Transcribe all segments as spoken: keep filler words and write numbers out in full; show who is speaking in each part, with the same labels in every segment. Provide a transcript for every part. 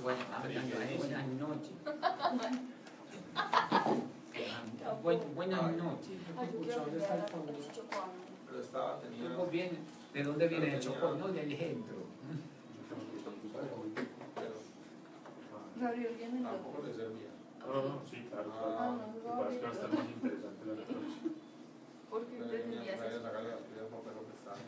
Speaker 1: Buenas noches. Buenas noches.
Speaker 2: Pero estaba teniendo...
Speaker 1: ¿Cómo viene? ¿De dónde viene el chocón? No, del centro.
Speaker 3: Gabriel viene en
Speaker 2: Tampoco le servía.
Speaker 4: No, no, sí, claro, claro.
Speaker 3: Ah,
Speaker 4: Lo que pasa es que va a estar más interesante la traducción.
Speaker 3: ¿Por qué pretendías eso?
Speaker 2: sacarle las piedras para lo que está.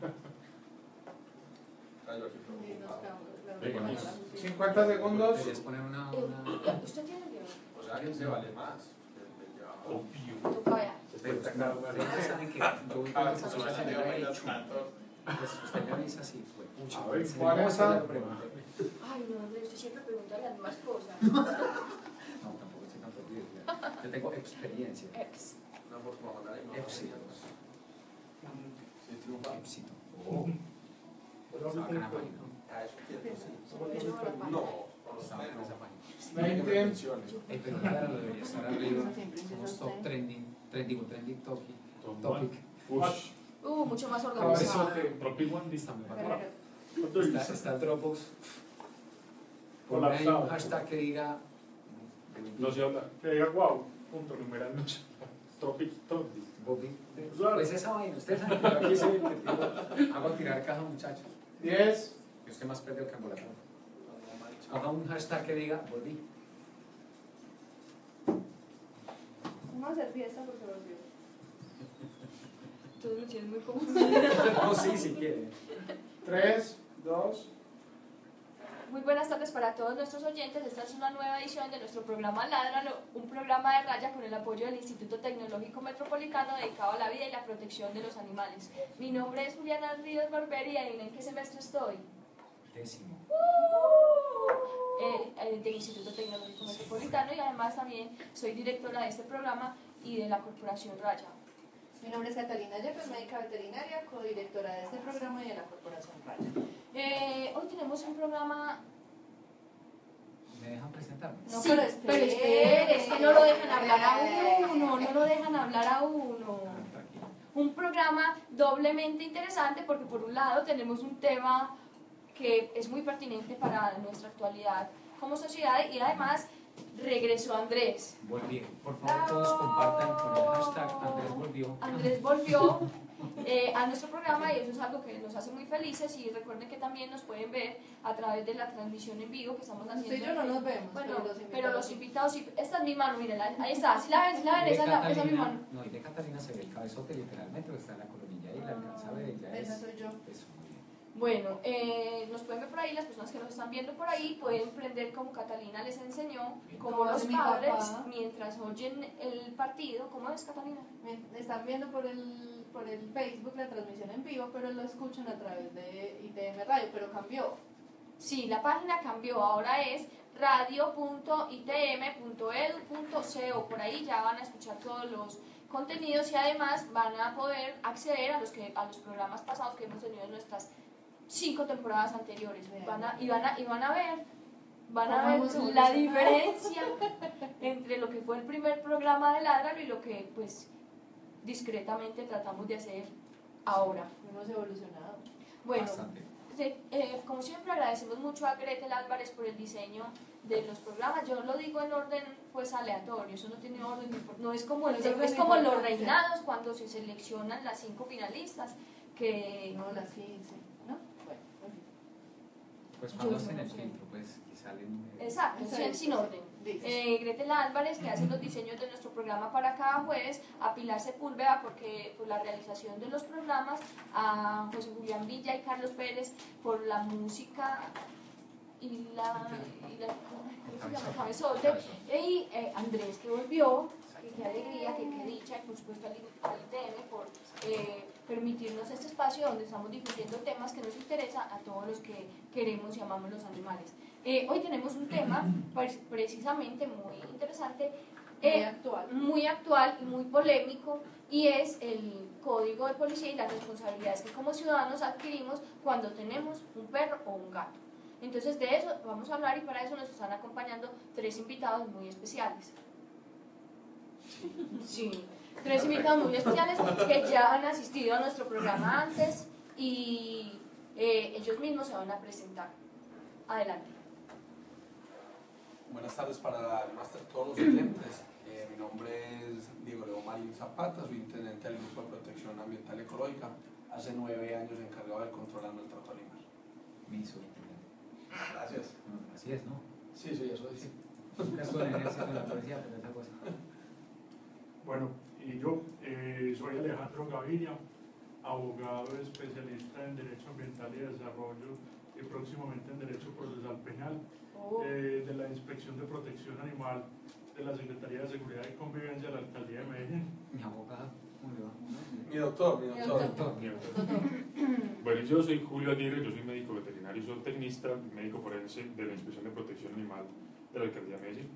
Speaker 2: Cayó aquí preocupado.
Speaker 4: Venga,
Speaker 5: cincuenta segundos.
Speaker 1: ¿Querías poner una...?
Speaker 3: Eh,
Speaker 1: una...
Speaker 3: ¿Usted tiene miedo?
Speaker 2: O sea, que se vale más.
Speaker 4: obvio.
Speaker 3: Toca vea.
Speaker 1: Pero ustedes saben que yo voy con esa cosa que me he hecho. Pues usted me avisa así, pues, pucha,
Speaker 5: A ver,
Speaker 1: se
Speaker 5: ¿cuál
Speaker 1: me
Speaker 5: es
Speaker 1: gusta,
Speaker 5: esa?
Speaker 1: lo pregunté.
Speaker 3: Ay, no, Andrés, usted siempre pregunta las mismas cosas.
Speaker 1: No, tampoco estoy tan perdido. ya. Yo tengo experiencia.
Speaker 3: Ex.
Speaker 2: Una por mandar y no.
Speaker 1: Éxito.
Speaker 2: Sí, triunfa.
Speaker 1: Éxito.
Speaker 4: Oh.
Speaker 1: Estaba acá en la página.
Speaker 2: Ah, eso quiere decir.
Speaker 3: Se me echó la página.
Speaker 2: No,
Speaker 1: Estaba acá en esa página.
Speaker 5: veinte.
Speaker 1: Eh, pero nada, lo debería estar arriba. Somos top trending, trending, trending topic. Topic.
Speaker 4: Ush.
Speaker 3: Uh, mucho más organizado.
Speaker 5: Cabezote.
Speaker 4: Tropic One
Speaker 1: Está muy bacán.
Speaker 4: ¿Cuánto
Speaker 1: Está,
Speaker 4: dice?
Speaker 1: está Dropbox. Ponme ahí
Speaker 5: Colapsado.
Speaker 1: un hashtag que diga.
Speaker 4: No se habla. Que diga wow. Punto numeral mucho. Tropic Tropic.
Speaker 1: Bobby.
Speaker 4: Claro.
Speaker 1: Pues esa vaina, ustedes saben que yo aquí soy el que tiro, hago tirar caja, muchachos.
Speaker 5: diez.
Speaker 1: Yo estoy más perdido que ambulatorio. Haga un hashtag que diga volví.
Speaker 3: Vamos a hacer fiesta porque volvió. Todos lo tienen muy confundido.
Speaker 1: No, sí, si quiere.
Speaker 5: tres, dos.
Speaker 3: Muy buenas tardes para todos nuestros oyentes. Esta es una nueva edición de nuestro programa Ládralo, un programa de raya con el apoyo del Instituto Tecnológico Metropolitano dedicado a la vida y la protección de los animales. Mi nombre es Juliana Ríos Barberi y adivinen en qué semestre estoy.
Speaker 1: Décimo.
Speaker 3: Eh, eh, del Instituto Tecnológico Metropolitano y además también soy directora de este programa y de la Corporación Raya.
Speaker 6: Mi nombre es Catalina Yepes, médica veterinaria, codirectora de este programa y de la Corporación Raya.
Speaker 3: Eh, hoy tenemos un programa...
Speaker 1: ¿Me dejan presentarme?
Speaker 6: No,
Speaker 3: Sí,
Speaker 6: pero
Speaker 3: pero
Speaker 6: espere.
Speaker 3: espere, es que no lo dejan hablar a uno, no lo dejan hablar a uno.
Speaker 1: Ah, tranquilo.
Speaker 3: Un programa doblemente interesante porque por un lado tenemos un tema que es muy pertinente para nuestra actualidad como sociedad y además regresó Andrés.
Speaker 1: Volví. Por favor, todos compartan con el hashtag Andrés volvió.
Speaker 3: Andrés volvió eh, a nuestro programa y eso es algo que nos hace muy felices y recuerden que también nos pueden ver a través de la transmisión en vivo que estamos haciendo.
Speaker 6: Usted y yo no nos vemos,
Speaker 3: Bueno,
Speaker 6: pero los invitados,
Speaker 3: pero los
Speaker 6: sí.
Speaker 3: invitados sí. Esta es mi mano, miren, ahí está, si la ven, si la ven,
Speaker 1: De
Speaker 3: esa es, la, esa es mi
Speaker 1: Catalina-
Speaker 3: mano.
Speaker 1: No, y de Catalina se ve el cabezote literalmente, porque está en la colonilla y la alcanza a ver. Ella
Speaker 6: Esa
Speaker 1: es.
Speaker 6: soy yo.
Speaker 1: Eso, muy bien.
Speaker 3: Bueno, eh, nos pueden ver por ahí, las personas que nos están viendo por ahí pueden prender como Catalina les enseñó, como
Speaker 6: Como
Speaker 3: los
Speaker 6: hace mi
Speaker 3: padres,
Speaker 6: papá.
Speaker 3: mientras oyen el partido. ¿Cómo es, Catalina?
Speaker 6: Me están viendo por el, por el Facebook la transmisión en vivo, pero lo escuchan a través de I T M Radio, pero cambió.
Speaker 3: Sí, la página cambió, ahora es radio punto i t m punto e d u punto co. Por ahí ya van a escuchar todos los contenidos y además van a poder acceder a los, que, a los programas pasados que hemos tenido en nuestras cinco temporadas anteriores. Van a, y, van a, y van a ver, van a ver
Speaker 6: Vamos a
Speaker 3: la
Speaker 6: evolucionar.
Speaker 3: diferencia entre lo que fue el primer programa de Ládralo y lo que pues discretamente tratamos de hacer ahora.
Speaker 6: Hemos evolucionado.
Speaker 3: Bueno,
Speaker 1: Bastante.
Speaker 3: sí, eh, como siempre agradecemos mucho a Gretel Álvarez por el diseño de los programas. Yo lo digo en orden pues aleatorio, eso no tiene orden, ni por- no es como, el-
Speaker 6: No es orden
Speaker 3: es
Speaker 6: ni
Speaker 3: como los
Speaker 6: importancia.
Speaker 3: reinados cuando se seleccionan las cinco finalistas que
Speaker 6: No, las quince, ¿no? Bueno, en fin.
Speaker 1: Pues cuando
Speaker 3: Yo
Speaker 1: hacen
Speaker 3: no
Speaker 1: el
Speaker 3: sé.
Speaker 1: filtro, pues y salen. eh,
Speaker 3: exacto,
Speaker 6: Eso
Speaker 3: sin,
Speaker 6: es,
Speaker 3: sin
Speaker 6: pues,
Speaker 3: orden.
Speaker 6: dices.
Speaker 3: Eh, Gretel Álvarez, que hace los diseños de nuestro programa para cada jueves, a Pilar Sepúlveda, porque por la realización de los programas, a José Julián Villa y Carlos Pérez por la música y la, y la ¿cómo se llama? Cabezote, y eh, Andrés, que volvió, que qué alegría, que qué dicha, y por supuesto al, al I T M por eh, permitirnos este espacio donde estamos difundiendo temas que nos interesan a todos los que queremos y amamos los animales. Eh, hoy tenemos un tema pues, precisamente muy interesante,
Speaker 6: Muy
Speaker 3: eh,
Speaker 6: actual.
Speaker 3: muy actual y muy polémico, y es el código de policía y las responsabilidades que como ciudadanos adquirimos cuando tenemos un perro o un gato. Entonces de eso vamos a hablar y para eso nos están acompañando tres invitados muy especiales. Sí, tres invitados muy especiales que ya han asistido a nuestro programa antes y eh, ellos mismos se van a presentar. Adelante.
Speaker 2: Buenas tardes para el máster, todos los oyentes. Eh, mi nombre es Diego León Marín Zapata, soy intendente del Grupo de Protección Ambiental Ecológica. Hace nueve años encargado del control al maltrato animal.
Speaker 1: Mi subintendente.
Speaker 2: Gracias.
Speaker 1: No, así es, ¿no?
Speaker 2: Sí, sí, eso es.
Speaker 1: Nunca estuve en el ejército de la policía, pero esa cosa.
Speaker 4: Bueno, y yo eh, soy Alejandro Gaviria, abogado especialista en Derecho Ambiental y Desarrollo y próximamente en Derecho Procesal Penal,
Speaker 3: Oh.
Speaker 4: eh, de la Inspección de Protección Animal de la Secretaría de Seguridad y Convivencia de la Alcaldía de Medellín.
Speaker 1: Mi abogado, ¿cómo le va?
Speaker 2: Mi doctor, mi
Speaker 3: Mi
Speaker 2: doctor.
Speaker 1: Doctor, mi doctor.
Speaker 4: Bueno, yo soy Julio Aguirre, yo soy médico veterinario y zootecnista, médico forense de la Inspección de Protección Animal de la Alcaldía de Medellín.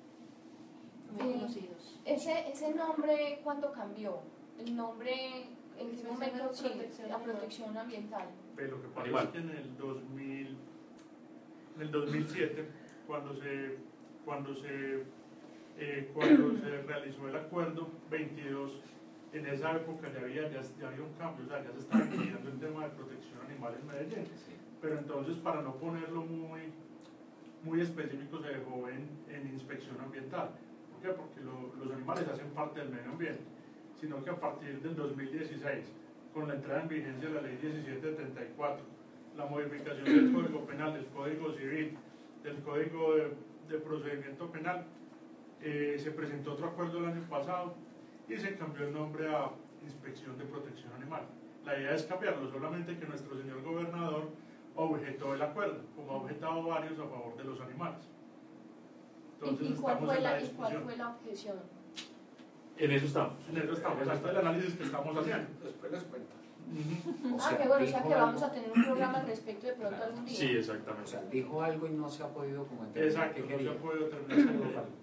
Speaker 6: Muy
Speaker 3: Eh,
Speaker 6: conocidos.
Speaker 3: Ese, ese nombre, ¿cuándo cambió? El nombre, en qué
Speaker 6: Inspección
Speaker 3: momento,
Speaker 6: de
Speaker 3: sí,
Speaker 6: Protección
Speaker 3: la
Speaker 6: Animal.
Speaker 3: protección ambiental.
Speaker 4: Pero lo que pasa es que en el dos mil, en el dos mil siete, cuando se, cuando se, eh, cuando se realizó el acuerdo veintidós, en esa época ya había, ya, ya había un cambio, o sea, ya se estaba incluyendo el tema de protección animal en Medellín.
Speaker 1: Sí.
Speaker 4: Pero entonces, para no ponerlo muy, muy específico, se dejó en, en inspección ambiental. ¿Por qué? Porque lo, los animales hacen parte del medio ambiente, sino que a partir del dos mil dieciséis, con la entrada en vigencia de la ley diecisiete setenta y cuatro, la modificación del Código Penal, del Código Civil, del Código de, de Procedimiento Penal, eh, se presentó otro acuerdo el año pasado y se cambió el nombre a Inspección de Protección Animal. La idea es cambiarlo, solamente que nuestro señor gobernador objetó el acuerdo, como ha objetado varios a favor de los animales. Entonces,
Speaker 3: ¿Y, y cuál,
Speaker 4: estamos
Speaker 3: fue
Speaker 4: en
Speaker 3: la,
Speaker 4: la
Speaker 3: ¿Y cuál
Speaker 4: discusión.
Speaker 3: fue la objeción?
Speaker 4: En eso estamos, en eso estamos, ese es el análisis que estamos haciendo.
Speaker 2: Después les cuento.
Speaker 4: Ujú.
Speaker 1: O
Speaker 3: Ah,
Speaker 1: sea,
Speaker 3: qué bueno, o sea
Speaker 1: dijo
Speaker 3: que vamos
Speaker 1: algo-
Speaker 3: a tener un programa al respecto de pronto
Speaker 1: Claro.
Speaker 3: algún día.
Speaker 4: Sí,
Speaker 1: O
Speaker 4: exactamente.
Speaker 1: sea, dijo algo y no se ha podido como entender
Speaker 4: Exacto,
Speaker 1: qué
Speaker 4: no
Speaker 1: quería.
Speaker 4: se puede terminar.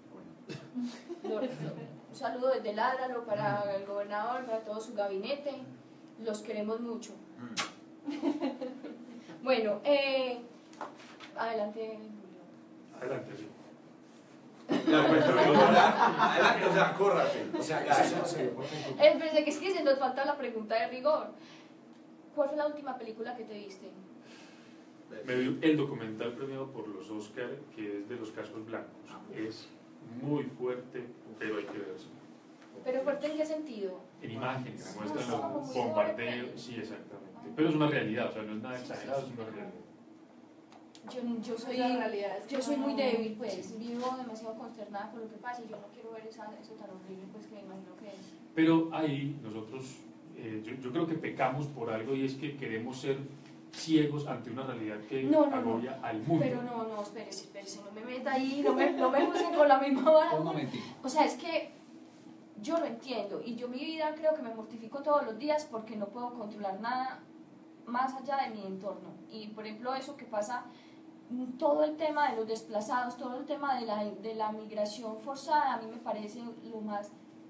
Speaker 1: Bueno,
Speaker 3: Lo- lo- un saludo desde Ládralo para el gobernador, para todo su gabinete. Los queremos mucho.
Speaker 1: mm.
Speaker 3: Bueno, eh, adelante, Julio.
Speaker 4: Adelante, sí.
Speaker 2: Adelante, o sea, córrase.
Speaker 1: O sea, eso solo se vio por Facebook.
Speaker 3: Eh, Espérate, que es que se nos falta la pregunta de rigor. ¿Cuál fue la última película que te viste?
Speaker 4: Me vi el documental premiado por los Oscar, que es de los cascos blancos. Es muy fuerte, pero hay que verlo.
Speaker 3: ¿Pero fuerte en qué sentido?
Speaker 4: En imágenes,
Speaker 3: No,
Speaker 4: muestran
Speaker 3: es como
Speaker 4: los
Speaker 3: muy
Speaker 4: bombardeos.
Speaker 3: fuerte.
Speaker 4: Sí, exactamente. Pero es una realidad, o sea, no es nada exagerado, es una realidad.
Speaker 3: Yo, yo soy,
Speaker 6: La realidad es que
Speaker 3: yo soy
Speaker 6: no-
Speaker 3: muy débil, pues. Vivo demasiado consternada con lo que pasa y yo no quiero ver esa, eso tan horrible, pues que me imagino que es.
Speaker 4: Pero ahí nosotros, eh, yo, yo creo que pecamos por algo y es que queremos ser ciegos ante una realidad que
Speaker 3: No, no, no.
Speaker 4: agobia al mundo.
Speaker 3: Pero no, no, espérese, espérese, no me meta ahí, no me, no me juzguen con la misma vara.
Speaker 1: Un momentito.
Speaker 3: O sea, es que yo lo entiendo y yo mi vida creo que me mortifico todos los días porque no puedo controlar nada más allá de mi entorno. Y por ejemplo, eso que pasa, mm, todo el tema de los desplazados, todo el tema de la, de la migración forzada, a mí me parece lo más,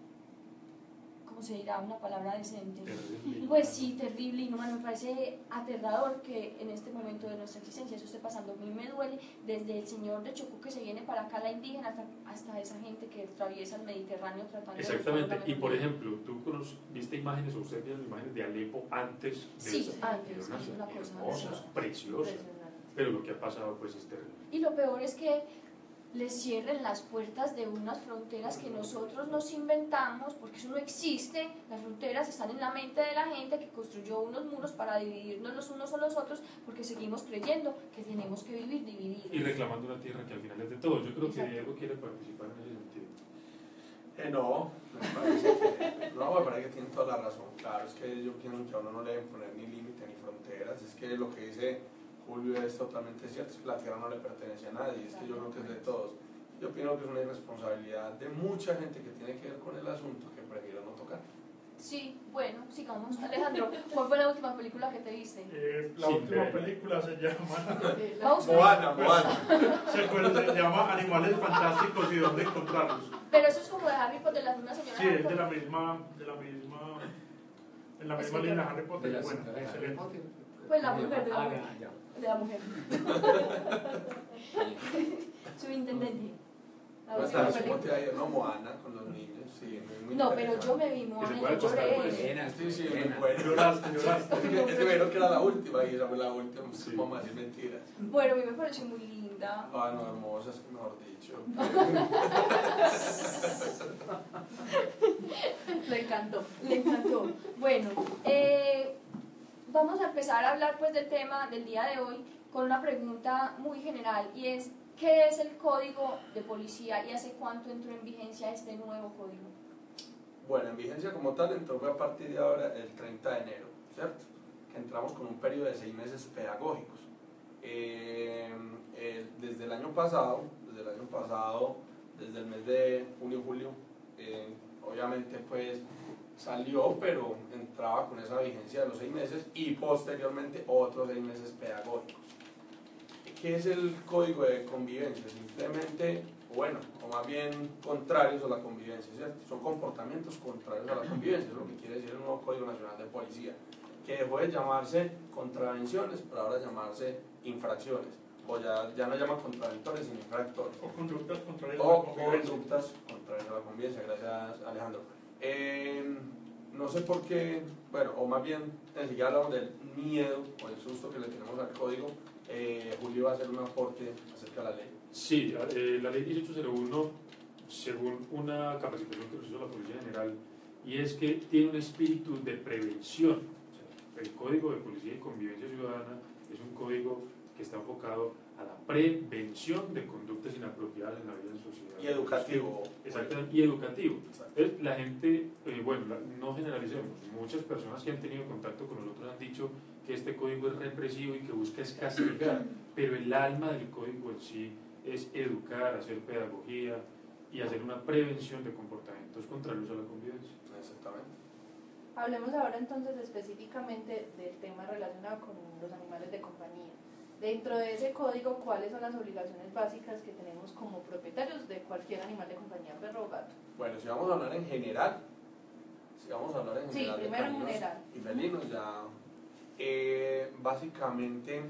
Speaker 3: ¿cómo se dirá? Una palabra decente.
Speaker 4: Terrible.
Speaker 3: Pues sí, terrible, y no, me parece aterrador que en este momento de nuestra existencia eso esté pasando. A mí me duele desde el señor de Chocó que se viene para acá, la indígena, hasta, hasta esa gente que atraviesa el Mediterráneo tratando de buscar
Speaker 4: Exactamente,
Speaker 3: una
Speaker 4: y por
Speaker 3: mejor vida.
Speaker 4: ejemplo, tú conoc- viste imágenes, o ustedes vieron imágenes de Alepo antes de
Speaker 3: Sí,
Speaker 4: esa-
Speaker 3: antes,
Speaker 4: era una
Speaker 3: es una
Speaker 4: ciudad
Speaker 3: cosa
Speaker 4: hermosa,
Speaker 3: hermosa.
Speaker 4: preciosa, pero lo que ha pasado pues es terrible.
Speaker 3: Y lo peor es que les cierren las puertas de unas fronteras que nosotros nos inventamos, porque eso no existe. Las fronteras están en la mente de la gente que construyó unos muros para dividirnos los unos a los otros, porque seguimos creyendo que tenemos que vivir divididos.
Speaker 4: Y reclamando una tierra que al final es de todos. Yo creo
Speaker 3: Exacto.
Speaker 4: que Diego quiere participar en ese sentido.
Speaker 2: Eh, no, me parece que, no, me parece que tienen toda la razón. Claro, es que yo pienso que a uno no le deben poner ni límite ni fronteras. Es que lo que dice Julio es totalmente cierto, es que la tierra no le pertenece a nadie, es que yo creo que es de todos. Yo opino que es una irresponsabilidad de mucha gente que tiene que ver con el asunto que prefiero no tocar.
Speaker 3: Sí, bueno, sigamos. Alejandro, ¿cuál fue la última película que te viste?
Speaker 4: Eh, la
Speaker 7: Sí,
Speaker 4: última
Speaker 7: pero-
Speaker 4: película se llama,
Speaker 3: Vamos a ver.
Speaker 2: Moana, Moana.
Speaker 4: se, acuerda, se llama Animales Fantásticos y dónde encontrarlos.
Speaker 3: Pero eso es como de Harry Potter, la misma señora
Speaker 4: Sí,
Speaker 3: Harry
Speaker 4: es de
Speaker 3: Potter.
Speaker 4: la misma, de la misma, en la misma
Speaker 3: Escritora.
Speaker 4: línea de Harry
Speaker 1: De
Speaker 4: Potter.
Speaker 1: la
Speaker 4: Bueno,
Speaker 1: señora de Harry
Speaker 4: excelente.
Speaker 1: Potter.
Speaker 3: Pues la mujer de la
Speaker 1: Ah,
Speaker 3: mujer.
Speaker 1: ya, ya.
Speaker 3: De la mujer. Subintendente.
Speaker 6: La
Speaker 2: Pues
Speaker 6: última
Speaker 2: tal,
Speaker 6: película.
Speaker 2: ¿cómo te ha ido? No, Moana con los niños, sí, muy, muy
Speaker 3: No, pero yo
Speaker 2: interesante.
Speaker 3: me vi Moana
Speaker 4: se
Speaker 3: y
Speaker 4: puede
Speaker 3: yo
Speaker 4: acostar,
Speaker 3: lloré.
Speaker 4: pues.
Speaker 1: Buena,
Speaker 2: Sí, sí, muy
Speaker 1: buena.
Speaker 2: bueno.
Speaker 4: Lloraste, lloraste.
Speaker 2: Es que, es que me dijeron que era la última y esa fue la última, pues,
Speaker 4: Sí.
Speaker 2: ¿cómo decir mentiras?
Speaker 3: Bueno, a mí me pareció muy linda.
Speaker 2: Ah, no, hermosas, mejor dicho.
Speaker 6: Le encantó.
Speaker 3: Le encantó. Bueno, eh, vamos a empezar a hablar pues del tema del día de hoy con una pregunta muy general y es ¿qué es el código de policía y hace cuánto entró en vigencia este nuevo código?
Speaker 2: Bueno, en vigencia como tal entró fue a partir de ahora el treinta de enero, ¿cierto? Que entramos con un periodo de seis meses pedagógicos. Eh, eh, desde el año pasado, desde el año pasado, desde el mes de junio, julio, eh, obviamente pues salió, pero entraba con esa vigencia de los seis meses y posteriormente otros seis meses pedagógicos. ¿Qué es el código de convivencia? Simplemente, bueno, o más bien contrarios a la convivencia, ¿cierto? Son comportamientos contrarios a la convivencia, es lo que quiere decir el nuevo Código Nacional de Policía, que dejó de llamarse contravenciones, para ahora llamarse infracciones, o ya, ya no llaman contraventores, sino infractores.
Speaker 4: O conductas contrarias a la
Speaker 2: O
Speaker 4: convivencia.
Speaker 2: conductas contrarias a la convivencia, gracias Alejandro. Eh, no sé por qué, bueno, o más bien, enseguida hablamos del miedo o el susto que le tenemos al código. Eh, Julio va a hacer un aporte acerca de la ley.
Speaker 7: Sí, eh, la ley dieciocho cero uno, según una capacitación que nos hizo la Policía General, y es que tiene un espíritu de prevención. O sea, el Código de Policía y Convivencia Ciudadana es un código que está enfocado a la prevención de conductas inapropiadas en la vida en sociedad.
Speaker 2: Y educativo.
Speaker 7: Exactamente, y educativo.
Speaker 2: Exacto.
Speaker 7: Entonces, la gente, eh, bueno, la- no generalicemos, muchas personas que han tenido contacto con nosotros han dicho que este código es represivo y que busca es castigar, pero el alma del código en sí es educar, hacer pedagogía y hacer una prevención de comportamientos contrarios a la convivencia.
Speaker 2: Exactamente.
Speaker 6: Hablemos ahora entonces específicamente del tema relacionado con los animales de compañía. Dentro de ese código, ¿cuáles son las obligaciones básicas que tenemos como propietarios de cualquier animal de compañía, perro o gato?
Speaker 2: Bueno, si vamos a hablar en general, si vamos a hablar en
Speaker 6: Sí,
Speaker 2: general de
Speaker 6: primero en
Speaker 2: caninos
Speaker 6: general.
Speaker 2: y felinos, ya eh, básicamente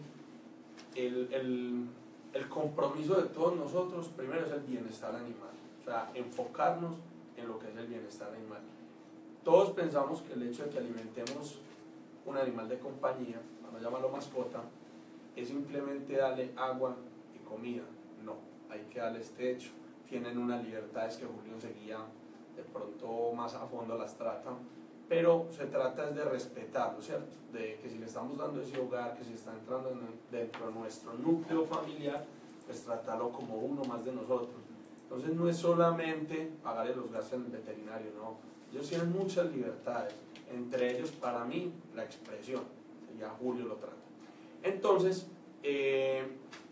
Speaker 2: el, el, el compromiso de todos nosotros primero es el bienestar animal, o sea, enfocarnos en lo que es el bienestar animal. Todos pensamos que el hecho de que alimentemos un animal de compañía, para no llamarlo mascota, es simplemente darle agua y comida. No, hay que darles techo. Tienen unas libertades que Julio seguía de pronto más a fondo las trata, pero se trata es de respetarlo, ¿cierto? De que si le estamos dando ese hogar, que si está entrando en- dentro de nuestro núcleo familiar, pues tratarlo como uno más de nosotros. Entonces no es solamente pagarle los gastos en el veterinario, no. Ellos tienen muchas libertades, entre ellos para mí la expresión, ya Julio lo trata. Entonces, eh,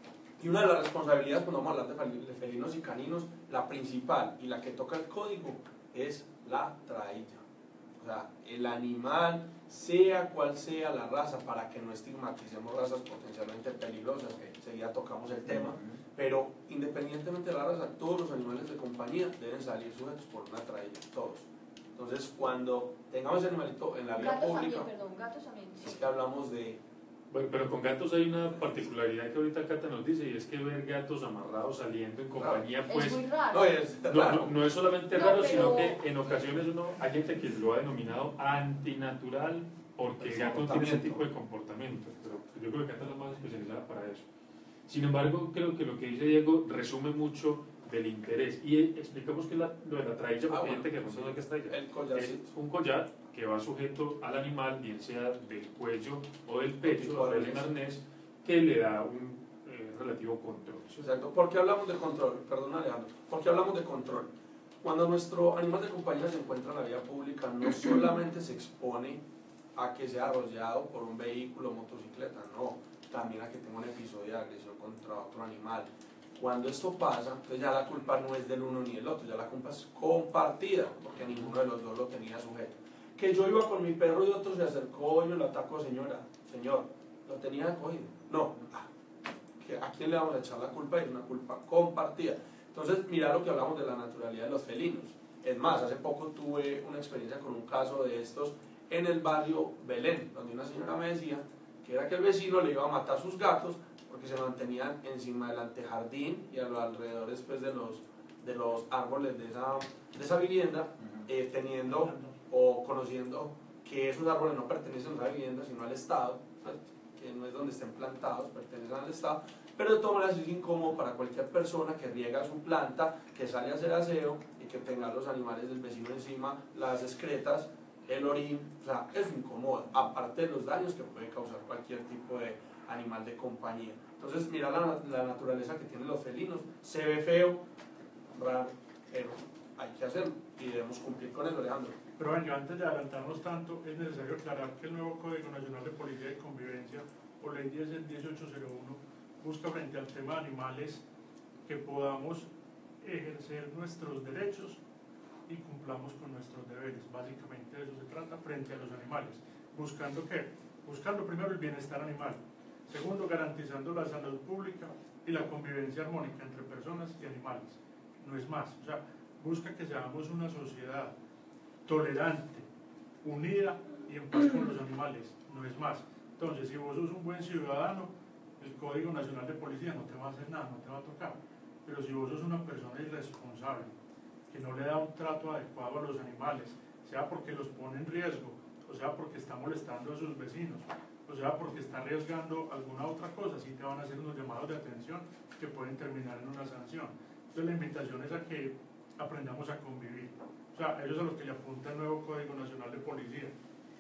Speaker 2: y una de las responsabilidades cuando vamos a hablar de fel- de felinos y caninos, la principal y la que toca el código es la trailla. O sea, el animal, sea cual sea la raza, para que no estigmaticemos razas potencialmente peligrosas, que enseguida tocamos el tema, pero independientemente de la raza, todos los animales de compañía deben salir sujetos por una trailla, todos. Entonces, cuando tengamos ese animalito en la vía
Speaker 3: Gatos
Speaker 2: pública,
Speaker 3: también, perdón, gatos también.
Speaker 2: es que hablamos de...
Speaker 7: Bueno, pero con gatos hay una particularidad que ahorita Cata nos dice, y es que ver gatos amarrados saliendo en compañía, pues
Speaker 3: Es muy raro.
Speaker 2: No, es
Speaker 7: no,
Speaker 2: raro.
Speaker 7: no, no es solamente
Speaker 3: No,
Speaker 7: raro,
Speaker 3: pero-
Speaker 7: sino que en ocasiones uno, hay gente que lo ha denominado antinatural porque el
Speaker 2: El
Speaker 7: gato tiene ese
Speaker 2: comportamiento.
Speaker 7: tipo de comportamiento, pero yo creo que Cata es la más especializada para eso. Sin embargo, creo que lo que dice Diego resume mucho del interés, y explicamos que la, lo de la trailla,
Speaker 2: Ah,
Speaker 7: porque hay
Speaker 2: bueno,
Speaker 7: gente que no sabe qué es trailla.
Speaker 2: El
Speaker 7: Es
Speaker 2: collarcito.
Speaker 7: un collar que va sujeto al animal, bien sea del cuello o del pecho,
Speaker 2: Tipo
Speaker 7: o
Speaker 2: de
Speaker 7: del
Speaker 2: arnés.
Speaker 7: arnés, que le da un eh, relativo control.
Speaker 2: Exacto. ¿Por qué hablamos de control? Perdón, Alejandro. ¿Por qué hablamos de control? Cuando nuestro animal de compañía se encuentra en la vía pública, no solamente se expone a que sea arrollado por un vehículo o motocicleta, no, también a que tenga un episodio de agresión contra otro animal. Cuando esto pasa, entonces ya la culpa no es del uno ni del otro, ya la culpa es compartida, porque ninguno de los dos lo tenía sujeto. Que yo iba con mi perro y otro se acercó y me lo atacó, señora, señor, lo tenía cogido. No, ah, ¿que ¿a quién le vamos a echar la culpa? Es una culpa compartida. Entonces, mira lo que hablamos de la naturalidad de los felinos. Es más, hace poco tuve una experiencia con un caso de estos en el barrio Belén, donde una señora me decía que era que el vecino le iba a matar sus gatos porque se mantenían encima del antejardín y a los alrededores pues, de, los, de los árboles de esa, de esa vivienda, eh, teniendo o conociendo que esos árboles no pertenecen a la vivienda, sino al Estado, ¿cierto? Que no es donde estén plantados, pertenecen al Estado, pero de todas maneras es incómodo para cualquier persona que riega su planta, que sale a hacer aseo y que tenga los animales del vecino encima, las excretas, el orín, o sea, es incómodo, aparte de los daños que puede causar cualquier tipo de animal de compañía. Entonces, mira la, la naturaleza que tienen los felinos, se ve feo, raro, pero hay que hacerlo y debemos cumplir con eso, Alejandro.
Speaker 4: Pero venga, antes de adelantarnos tanto, es necesario aclarar que el nuevo Código Nacional de Policía y Convivencia, o Ley diez del dieciocho cero uno, busca frente al tema de animales que podamos ejercer nuestros derechos y cumplamos con nuestros deberes. Básicamente de eso se trata frente a los animales. ¿Buscando qué? Buscando primero el bienestar animal. Segundo, garantizando la salud pública y la convivencia armónica entre personas y animales. No es más. O sea, busca que seamos una sociedad tolerante, unida y en paz con los animales. No es más. Entonces, si vos sos un buen ciudadano, el Código Nacional de Policía no te va a hacer nada, no te va a tocar. Pero si vos sos una persona irresponsable, que no le da un trato adecuado a los animales, sea porque los pone en riesgo, o sea porque está molestando a sus vecinos, o sea porque está arriesgando alguna otra cosa, sí te van a hacer unos llamados de atención que pueden terminar en una sanción. Entonces la invitación es a que aprendamos a convivir. O sea, eso es a lo que le apunta el nuevo Código Nacional de Policía.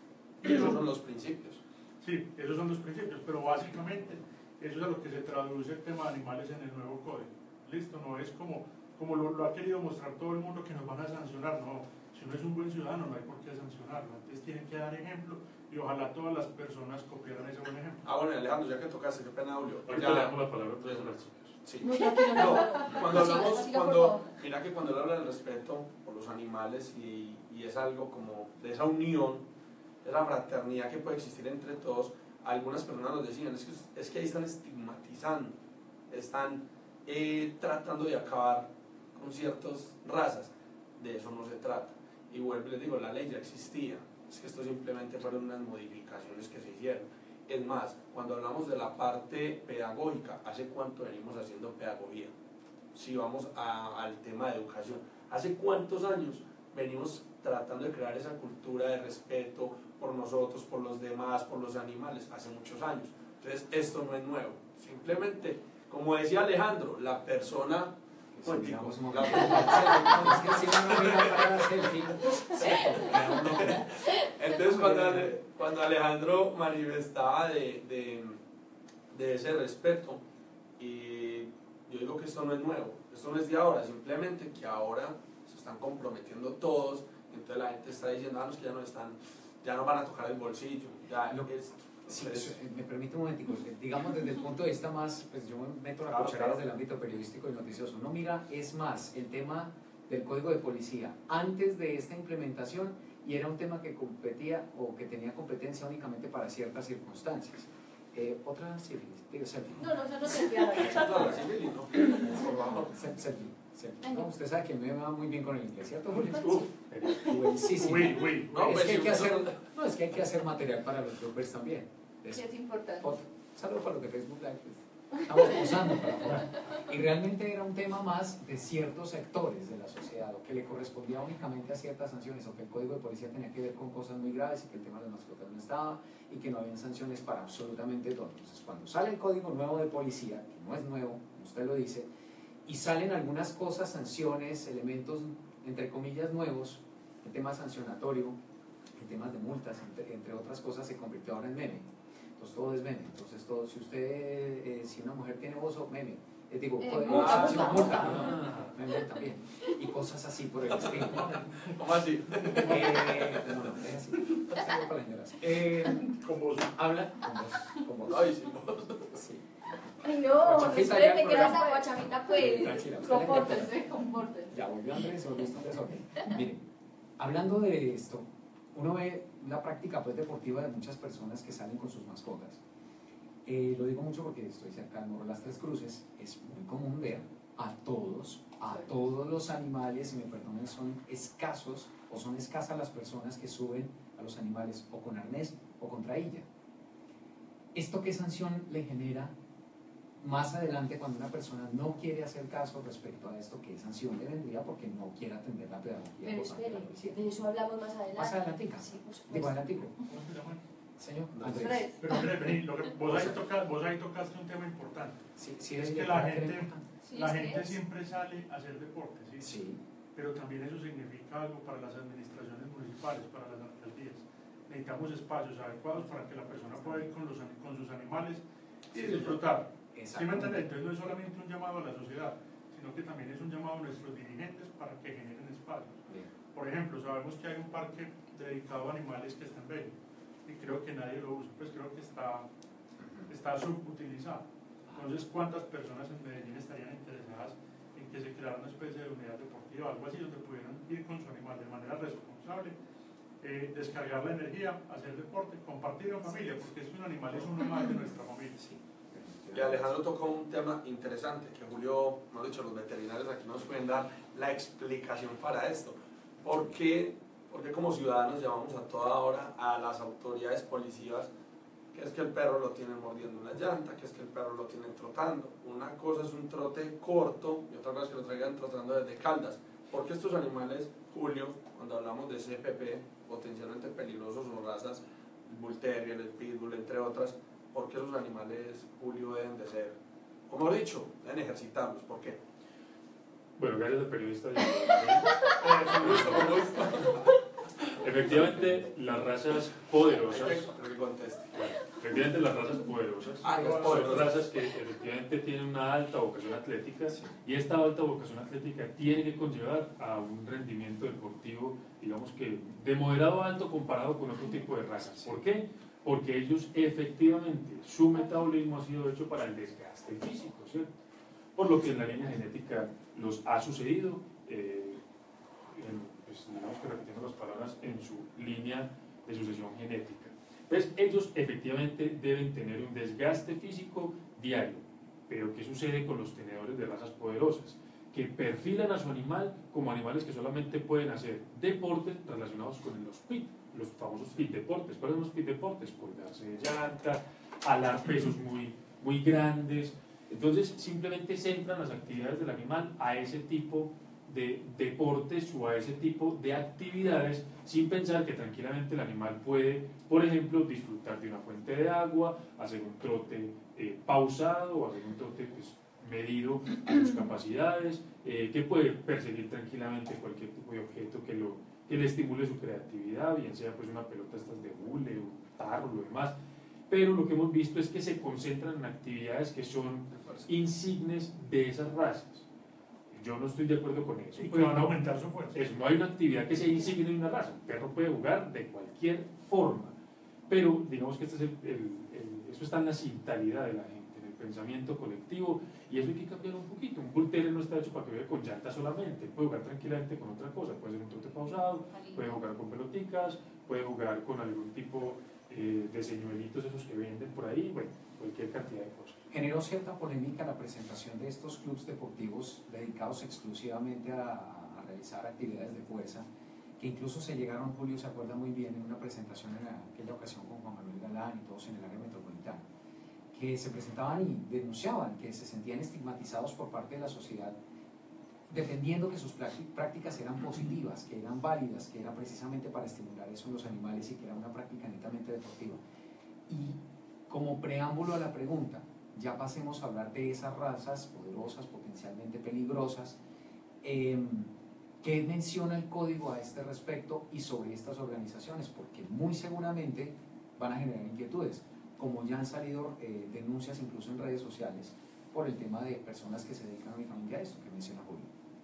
Speaker 2: Y esos son los principios.
Speaker 4: Sí, esos son los principios, pero básicamente eso es a lo que se traduce el tema de animales en el nuevo código. Listo, no es como, como lo, lo ha querido mostrar todo el mundo que nos van a sancionar, no. Si uno es un buen ciudadano no hay por qué sancionarlo, antes tienen que dar ejemplo y ojalá todas las personas copiaran ese buen ejemplo.
Speaker 2: Ah, bueno, Alejandro, ya que tocaste, qué pena, Julio.
Speaker 7: Ahorita le damos la palabra pues, a las chicas.
Speaker 2: Sí.
Speaker 3: No, tranquilo, no,
Speaker 2: No,
Speaker 3: no, no.
Speaker 2: cuando
Speaker 3: Siga,
Speaker 2: hablamos,
Speaker 3: siga, por
Speaker 2: cuando,
Speaker 3: favor.
Speaker 2: mira que cuando él habla del respeto por los animales y, y es algo como de esa unión, de esa fraternidad que puede existir entre todos, algunas personas nos decían, es que, es que ahí están estigmatizando, están eh, tratando de acabar con ciertas razas, de eso no se trata. Y vuelvo y les digo, la ley ya existía, es que esto simplemente fueron unas modificaciones que se hicieron. Es más, cuando hablamos de la parte pedagógica, ¿hace cuánto venimos haciendo pedagogía? Si vamos a, al tema de educación, ¿hace cuántos años venimos tratando de crear esa cultura de respeto por nosotros, por los demás, por los animales? Hace muchos años. Entonces, esto no es nuevo. Simplemente, como decía Alejandro, la persona... Bueno,
Speaker 1: Sí,
Speaker 2: chicos,
Speaker 1: digamos, como
Speaker 2: la-
Speaker 1: es que si uno mira para la selfie,
Speaker 2: Entonces cuando, Ale- cuando Alejandro manifestaba de, de, de ese respeto, y yo digo que esto no es nuevo, esto no es de ahora, simplemente que ahora se están comprometiendo todos, entonces la gente está diciendo, ah, no, es que ya no están, ya no van a tocar el bolsillo, ya
Speaker 1: Lo-
Speaker 2: es,
Speaker 1: sí,
Speaker 2: entonces,
Speaker 1: me permite un momentico, digamos desde el punto de vista más, pues yo me meto la
Speaker 2: Claro,
Speaker 1: cuchara
Speaker 2: claro.
Speaker 1: desde el ámbito periodístico y noticioso, no mira, es más el tema del código de policía antes de esta implementación y era un tema que competía o que tenía competencia únicamente para ciertas circunstancias. Eh, otra selfie, digo selfie.
Speaker 3: No, no, eso no se enviaba.
Speaker 2: no, la civil, ¿no? Por favor.
Speaker 1: Se- selfie, selfie.
Speaker 3: Venga.
Speaker 1: No, usted sabe que me va muy bien con el inglés, ¿cierto, Julio?
Speaker 2: Uf,
Speaker 1: Buenísimo.
Speaker 4: Uy, uy,
Speaker 2: no,
Speaker 1: es,
Speaker 2: pues,
Speaker 1: que hay
Speaker 2: si
Speaker 1: que
Speaker 2: uno-
Speaker 1: hacer, no, es que hay que hacer material para los bloggers también. Es-
Speaker 6: Sí, es importante.
Speaker 1: foto. Saludos para los de Facebook Live. pues, Estamos posando para afuera. Y realmente era un tema más de ciertos sectores de la sociedad, o que le correspondía únicamente a ciertas sanciones, o que el código de policía tenía que ver con cosas muy graves y que el tema de las mascotas no estaba, y que no habían sanciones para absolutamente todo. Entonces, cuando sale el código nuevo de policía, que no es nuevo, como usted lo dice, y salen algunas cosas, sanciones, elementos, entre comillas, nuevos, el tema sancionatorio, el tema de multas, entre, entre otras cosas, se convirtió ahora en meme. Entonces todo es meme. Entonces todo, si usted, eh, si una mujer tiene oso, meme. Eh, digo,
Speaker 6: Eh,
Speaker 1: co-
Speaker 6: multa,
Speaker 1: sí,
Speaker 6: multa,
Speaker 1: multa,
Speaker 6: multa.
Speaker 1: no, meme también. Y cosas así por el estilo.
Speaker 2: ¿Cómo así?
Speaker 1: Eh, no, no, es así. Saludos para las señoras. Eh,
Speaker 4: con vos.
Speaker 1: habla con vos, con vos.
Speaker 2: Ay, sí, vos.
Speaker 1: Sí.
Speaker 3: Ay, no,
Speaker 1: Guachafita, ya
Speaker 3: espérate
Speaker 1: el
Speaker 3: que era
Speaker 1: programa.
Speaker 3: esa guachamita, pues.
Speaker 1: Tranquila, usted la interpreta.
Speaker 6: Compórtense, compórtense.
Speaker 1: Ya volvió Andrés, volvió este desorden. Miren, hablando de esto, uno ve la práctica pues, deportiva de muchas personas que salen con sus mascotas. Eh, lo digo mucho porque estoy cerca del Morro de las Tres Cruces. Es muy común ver a todos, a todos los animales, y me perdonen, son escasos o son escasas las personas que suben a los animales o con arnés o con trailla. ¿Esto qué sanción le genera más adelante, cuando una persona no quiere hacer caso respecto a esto, ¿qué sanción le vendría porque no quiere atender la pedagogía?
Speaker 3: Pero
Speaker 1: por parte de
Speaker 3: espere,
Speaker 1: la policía?
Speaker 3: de eso hablamos más adelante.
Speaker 1: Más adelantica.
Speaker 3: Sí, por supuesto.
Speaker 1: Digo, adelantico.
Speaker 4: ¿Cómo se llama?
Speaker 1: Señor
Speaker 6: Andrés.
Speaker 1: Andrés.
Speaker 4: Pero Andrés, vení, lo que, vos, ahí toca, vos ahí tocaste un tema importante.
Speaker 1: Sí, sí,
Speaker 4: Es
Speaker 1: de
Speaker 4: que la
Speaker 1: carácter
Speaker 4: gente-
Speaker 1: importante.
Speaker 3: Sí,
Speaker 4: La
Speaker 3: sí
Speaker 4: gente
Speaker 3: es.
Speaker 4: siempre sale a hacer deporte, ¿sí?
Speaker 1: Sí,
Speaker 4: Pero también eso significa algo para las administraciones municipales, para las alcaldías. Necesitamos espacios adecuados para que la persona pueda ir con, los, an- con sus animales y disfrutar. ¿Sí me
Speaker 1: exactamente.
Speaker 4: entiendes? Entonces no es solamente un llamado a la sociedad, sino que también es un llamado a nuestros dirigentes para que generen espacios.
Speaker 1: Bien.
Speaker 4: Por ejemplo, sabemos que hay un parque dedicado a animales que está en Bello y creo que nadie lo usa, pues creo que está, está subutilizado. Entonces, ¿cuántas personas en Medellín estarían interesadas en que se creara una especie de unidad deportiva, algo así, donde pudieran ir con su animal de manera responsable, eh, descargar la energía, hacer deporte, compartir en familia, porque es que un animal es uno más de nuestra familia?
Speaker 1: Sí.
Speaker 2: Y Alejandro tocó un tema interesante que Julio, no dicho, los veterinarios aquí nos pueden dar la explicación para esto. ¿Por qué, por qué como ciudadanos llamamos a toda hora a las autoridades policías que es que el perro lo tienen mordiendo una llanta, que es que el perro lo tienen trotando? Una cosa es un trote corto y otra cosa es que lo traigan trotando desde Caldas. Porque estos animales, Julio, cuando hablamos de C P P, potencialmente peligrosos o razas, el Bull Terrier, el Pitbull, entre otras, ¿por qué esos animales, Julio, deben de ser, como he dicho, deben ejercitarlos? ¿Por qué?
Speaker 7: Bueno, gracias al periodista.
Speaker 2: Eh, con gusto, con gusto.
Speaker 7: Efectivamente, las razas poderosas,
Speaker 2: Que conteste.
Speaker 7: efectivamente las razas poderosas,
Speaker 2: Ah, las
Speaker 7: son
Speaker 2: poderosas.
Speaker 7: razas que efectivamente tienen una alta vocación atlética y esta alta vocación atlética tiene que conllevar a un rendimiento deportivo, digamos que de moderado a alto comparado con otro tipo de razas. ¿Por qué? Porque ellos efectivamente, su metabolismo ha sido hecho para el desgaste físico, ¿cierto? Por lo que en la línea genética los ha sucedido, eh, en, pues, digamos que repitiendo las palabras, en su línea de sucesión genética. Entonces, ellos efectivamente deben tener un desgaste físico diario. Pero ¿qué sucede con los tenedores de razas poderosas? Que perfilan a su animal como animales que solamente pueden hacer deportes relacionados con los P I T, los famosos P I T deportes. ¿Cuáles son los P I T deportes? Colgarse de llanta, alar pesos muy, muy grandes. Entonces, simplemente centran las actividades del animal a ese tipo de deportes o a ese tipo de actividades sin pensar que tranquilamente el animal puede, por ejemplo, disfrutar de una fuente de agua, hacer un trote eh, pausado o hacer un trote pues, medido a sus capacidades, eh, que puede perseguir tranquilamente cualquier tipo de objeto que, lo, que le estimule su creatividad, bien sea pues una pelota estas de hule, un tarro, lo demás. Pero lo que hemos visto es que se concentran en actividades que son insignes de esas razas. Yo no estoy de acuerdo con eso.
Speaker 4: Y que
Speaker 7: Pues
Speaker 4: van a
Speaker 7: no,
Speaker 4: aumentar su fuerza.
Speaker 7: es, no hay una actividad que sea insigne de una raza. Un perro puede jugar de cualquier forma. Pero digamos que este es el, el, el, eso está en la mentalidad de la gente, en el pensamiento colectivo, y eso hay que cambiar un poquito. Un Bull Terrier no está hecho para que juegue con llantas solamente, puede jugar tranquilamente con otra cosa, puede ser un trote pausado, puede jugar con peloticas, puede jugar con algún tipo eh, de señuelitos esos que venden por ahí, bueno, cualquier cantidad de cosas.
Speaker 1: Generó cierta polémica la presentación de estos clubes deportivos dedicados exclusivamente a, a realizar actividades de fuerza, que incluso se llegaron, Julio se acuerda muy bien, en una presentación en aquella ocasión con Juan Manuel Galán y todos en el área metropolitana, que se presentaban y denunciaban que se sentían estigmatizados por parte de la sociedad, defendiendo que sus prácticas eran positivas, que eran válidas, que era precisamente para estimular eso en los animales y que era una práctica netamente deportiva. Y como preámbulo a la pregunta, ya pasemos a hablar de esas razas poderosas, potencialmente peligrosas. Eh, ¿Qué menciona el código a este respecto y sobre estas organizaciones? Porque muy seguramente van a generar inquietudes, como ya han salido eh, denuncias incluso en redes sociales por el tema de personas que se dedican únicamente a esto que menciona Julio.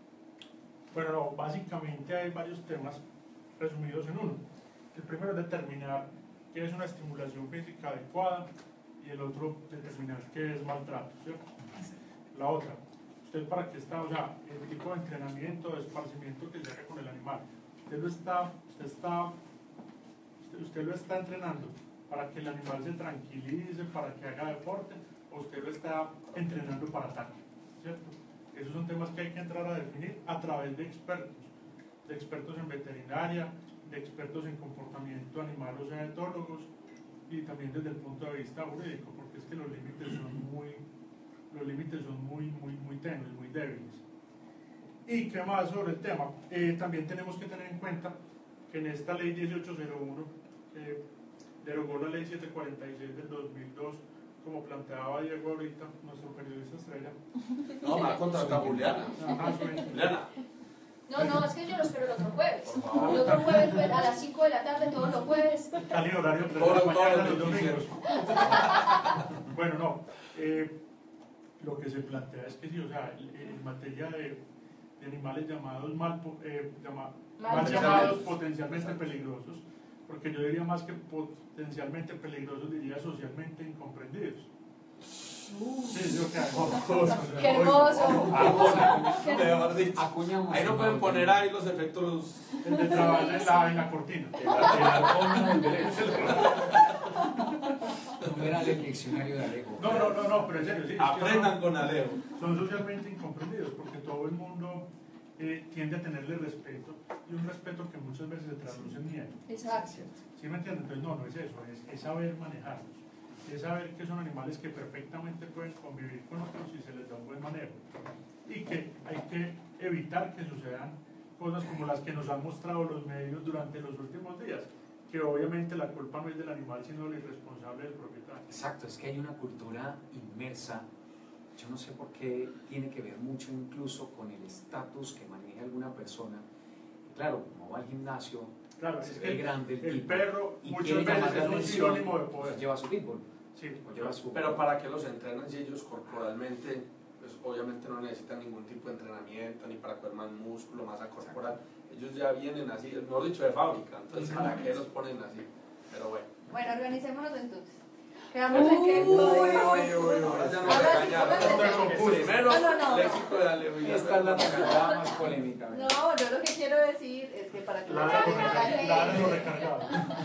Speaker 4: Bueno, no, básicamente hay varios temas resumidos en uno. El primero es determinar qué es una estimulación física adecuada y el otro determinar qué es maltrato, ¿cierto? La otra, usted para qué está, o sea, el tipo de entrenamiento, de esparcimiento que se haga con el animal. Usted lo está, usted está, usted, usted lo está entrenando para que el animal se tranquilice, para que haga deporte, o usted lo está entrenando para ataque, ¿cierto? Esos son temas que hay que entrar a definir a través de expertos, de expertos en veterinaria, de expertos en comportamiento animal, o sea, etólogos, y también desde el punto de vista jurídico, porque es que los límites son muy, los límites son muy, muy, muy tenues, muy débiles. Y qué más sobre el tema, eh, también tenemos que tener en cuenta que en esta ley dieciocho cero uno, que derogó la ley setecientos cuarenta y seis del dos mil dos, como planteaba Diego ahorita, nuestro periodista estrella.
Speaker 2: No, me va a contratar Juliana.
Speaker 4: Ajá, suena.
Speaker 2: Juliana.
Speaker 3: No, no, es que yo lo espero el otro jueves.
Speaker 2: Por favor.
Speaker 3: El otro jueves pues, a las cinco de la tarde, todos los jueves.
Speaker 4: Cali horario tres de
Speaker 2: Todo-
Speaker 4: la
Speaker 2: todo
Speaker 4: mañana
Speaker 2: el
Speaker 4: los domingos.
Speaker 2: noticiero.
Speaker 4: Bueno, no. Eh, lo que se plantea es que sí, o sea, en, en materia de, de animales llamados mal, po- eh, llama-
Speaker 3: Mal
Speaker 4: mal
Speaker 3: llamados.
Speaker 4: llamados potencialmente peligrosos, porque yo diría más que potencialmente peligrosos, diría socialmente incomprendidos. Sí, sí, o sea,
Speaker 3: ¡Qué hermoso!
Speaker 2: Mejor dicho.
Speaker 1: Acuñamos.
Speaker 2: Ahí no pueden poner ahí los efectos.
Speaker 4: el de trabajo en la, en la cortina.
Speaker 7: El arcón del derecho.
Speaker 1: Numeral el diccionario de Alejo.
Speaker 4: No, no, no, no, pero en serio, sí. es que
Speaker 2: Aprendan con Alejo.
Speaker 4: son socialmente incomprendidos porque todo el mundo eh, tiende a tenerle respeto y un respeto que muchas veces se traduce en miedo.
Speaker 3: Exacto.
Speaker 4: ¿Sí me entienden? Entonces no, no es eso, es, es saber manejarlos, es saber que son animales que perfectamente pueden convivir con otros si se les da un buen manejo y que hay que evitar que sucedan cosas como las que nos han mostrado los medios durante los últimos días, que obviamente la culpa no es del animal sino del irresponsable del propietario.
Speaker 1: Exacto, es que hay una cultura inmersa, yo no sé por qué, tiene que ver mucho incluso con el estatus que maneja alguna persona. Claro, como va al gimnasio,
Speaker 4: Claro,
Speaker 1: se
Speaker 4: es
Speaker 1: ve
Speaker 4: que
Speaker 1: grande el,
Speaker 4: el
Speaker 1: tipo,
Speaker 4: perro
Speaker 1: y
Speaker 4: muchas
Speaker 1: quiere llamar
Speaker 4: veces
Speaker 1: la
Speaker 4: es un
Speaker 1: atención,
Speaker 4: sinónimo de poder.
Speaker 1: lleva su pitbull,
Speaker 4: Sí,
Speaker 1: o lleva su...
Speaker 2: Pero para que los entrenan si ellos corporalmente, pues obviamente no necesitan ningún tipo de entrenamiento, ni para coger más músculo, masa corporal. Ellos ya vienen así, mejor dicho, de fábrica. Entonces, ¿para qué los ponen así? Pero bueno.
Speaker 6: Bueno, organicémonos entonces. Quedamos en que el código-
Speaker 2: Ahora ya nos
Speaker 6: Ahora sí,
Speaker 2: regañaron.
Speaker 6: pónganse-
Speaker 2: Primero,
Speaker 6: No, no, no.
Speaker 2: léxico de Alejo. y
Speaker 1: Esta es la temporada más polémica. ¿verdad?
Speaker 6: No, yo lo que quiero decir es que para que
Speaker 4: La
Speaker 6: la
Speaker 4: de
Speaker 6: gente-
Speaker 4: lo recargado. La de lo recargado.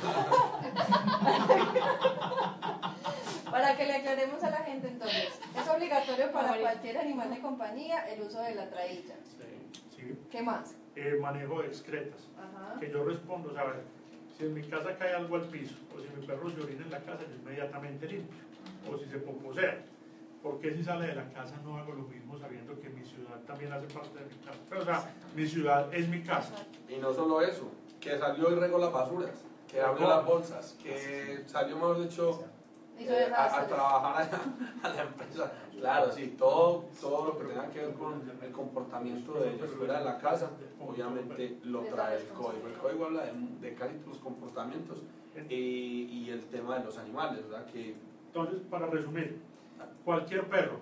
Speaker 6: para que le aclaremos a la gente entonces, es obligatorio para
Speaker 3: Favorito.
Speaker 6: cualquier animal de compañía el uso de la traílla.
Speaker 4: Sí.
Speaker 6: ¿Qué más?
Speaker 4: Eh, manejo de excretas.
Speaker 6: Ajá.
Speaker 4: Que yo respondo, o sea, a ver, si en mi casa cae algo al piso, o si mi perro se orina en la casa, yo inmediatamente limpio, o si se poposea. ¿Por qué si sale de la casa no hago lo mismo sabiendo que mi ciudad también hace parte de mi casa? Pero, o sea, mi ciudad es mi casa.
Speaker 2: Y no solo eso, que salió y regó las basuras, que abrió las bolsas, que salió, mejor dicho,
Speaker 6: Hizo
Speaker 2: eh,
Speaker 6: de
Speaker 2: a, a
Speaker 6: rastro.
Speaker 2: trabajar a, a la empresa. Claro, sí, todo, todo lo que tenga que ver con el comportamiento de ellos fuera de la casa, obviamente lo trae el código. El código habla de, de casi todos los comportamientos y, y el tema de los animales, ¿verdad? Que,
Speaker 4: Entonces, para resumir, cualquier perro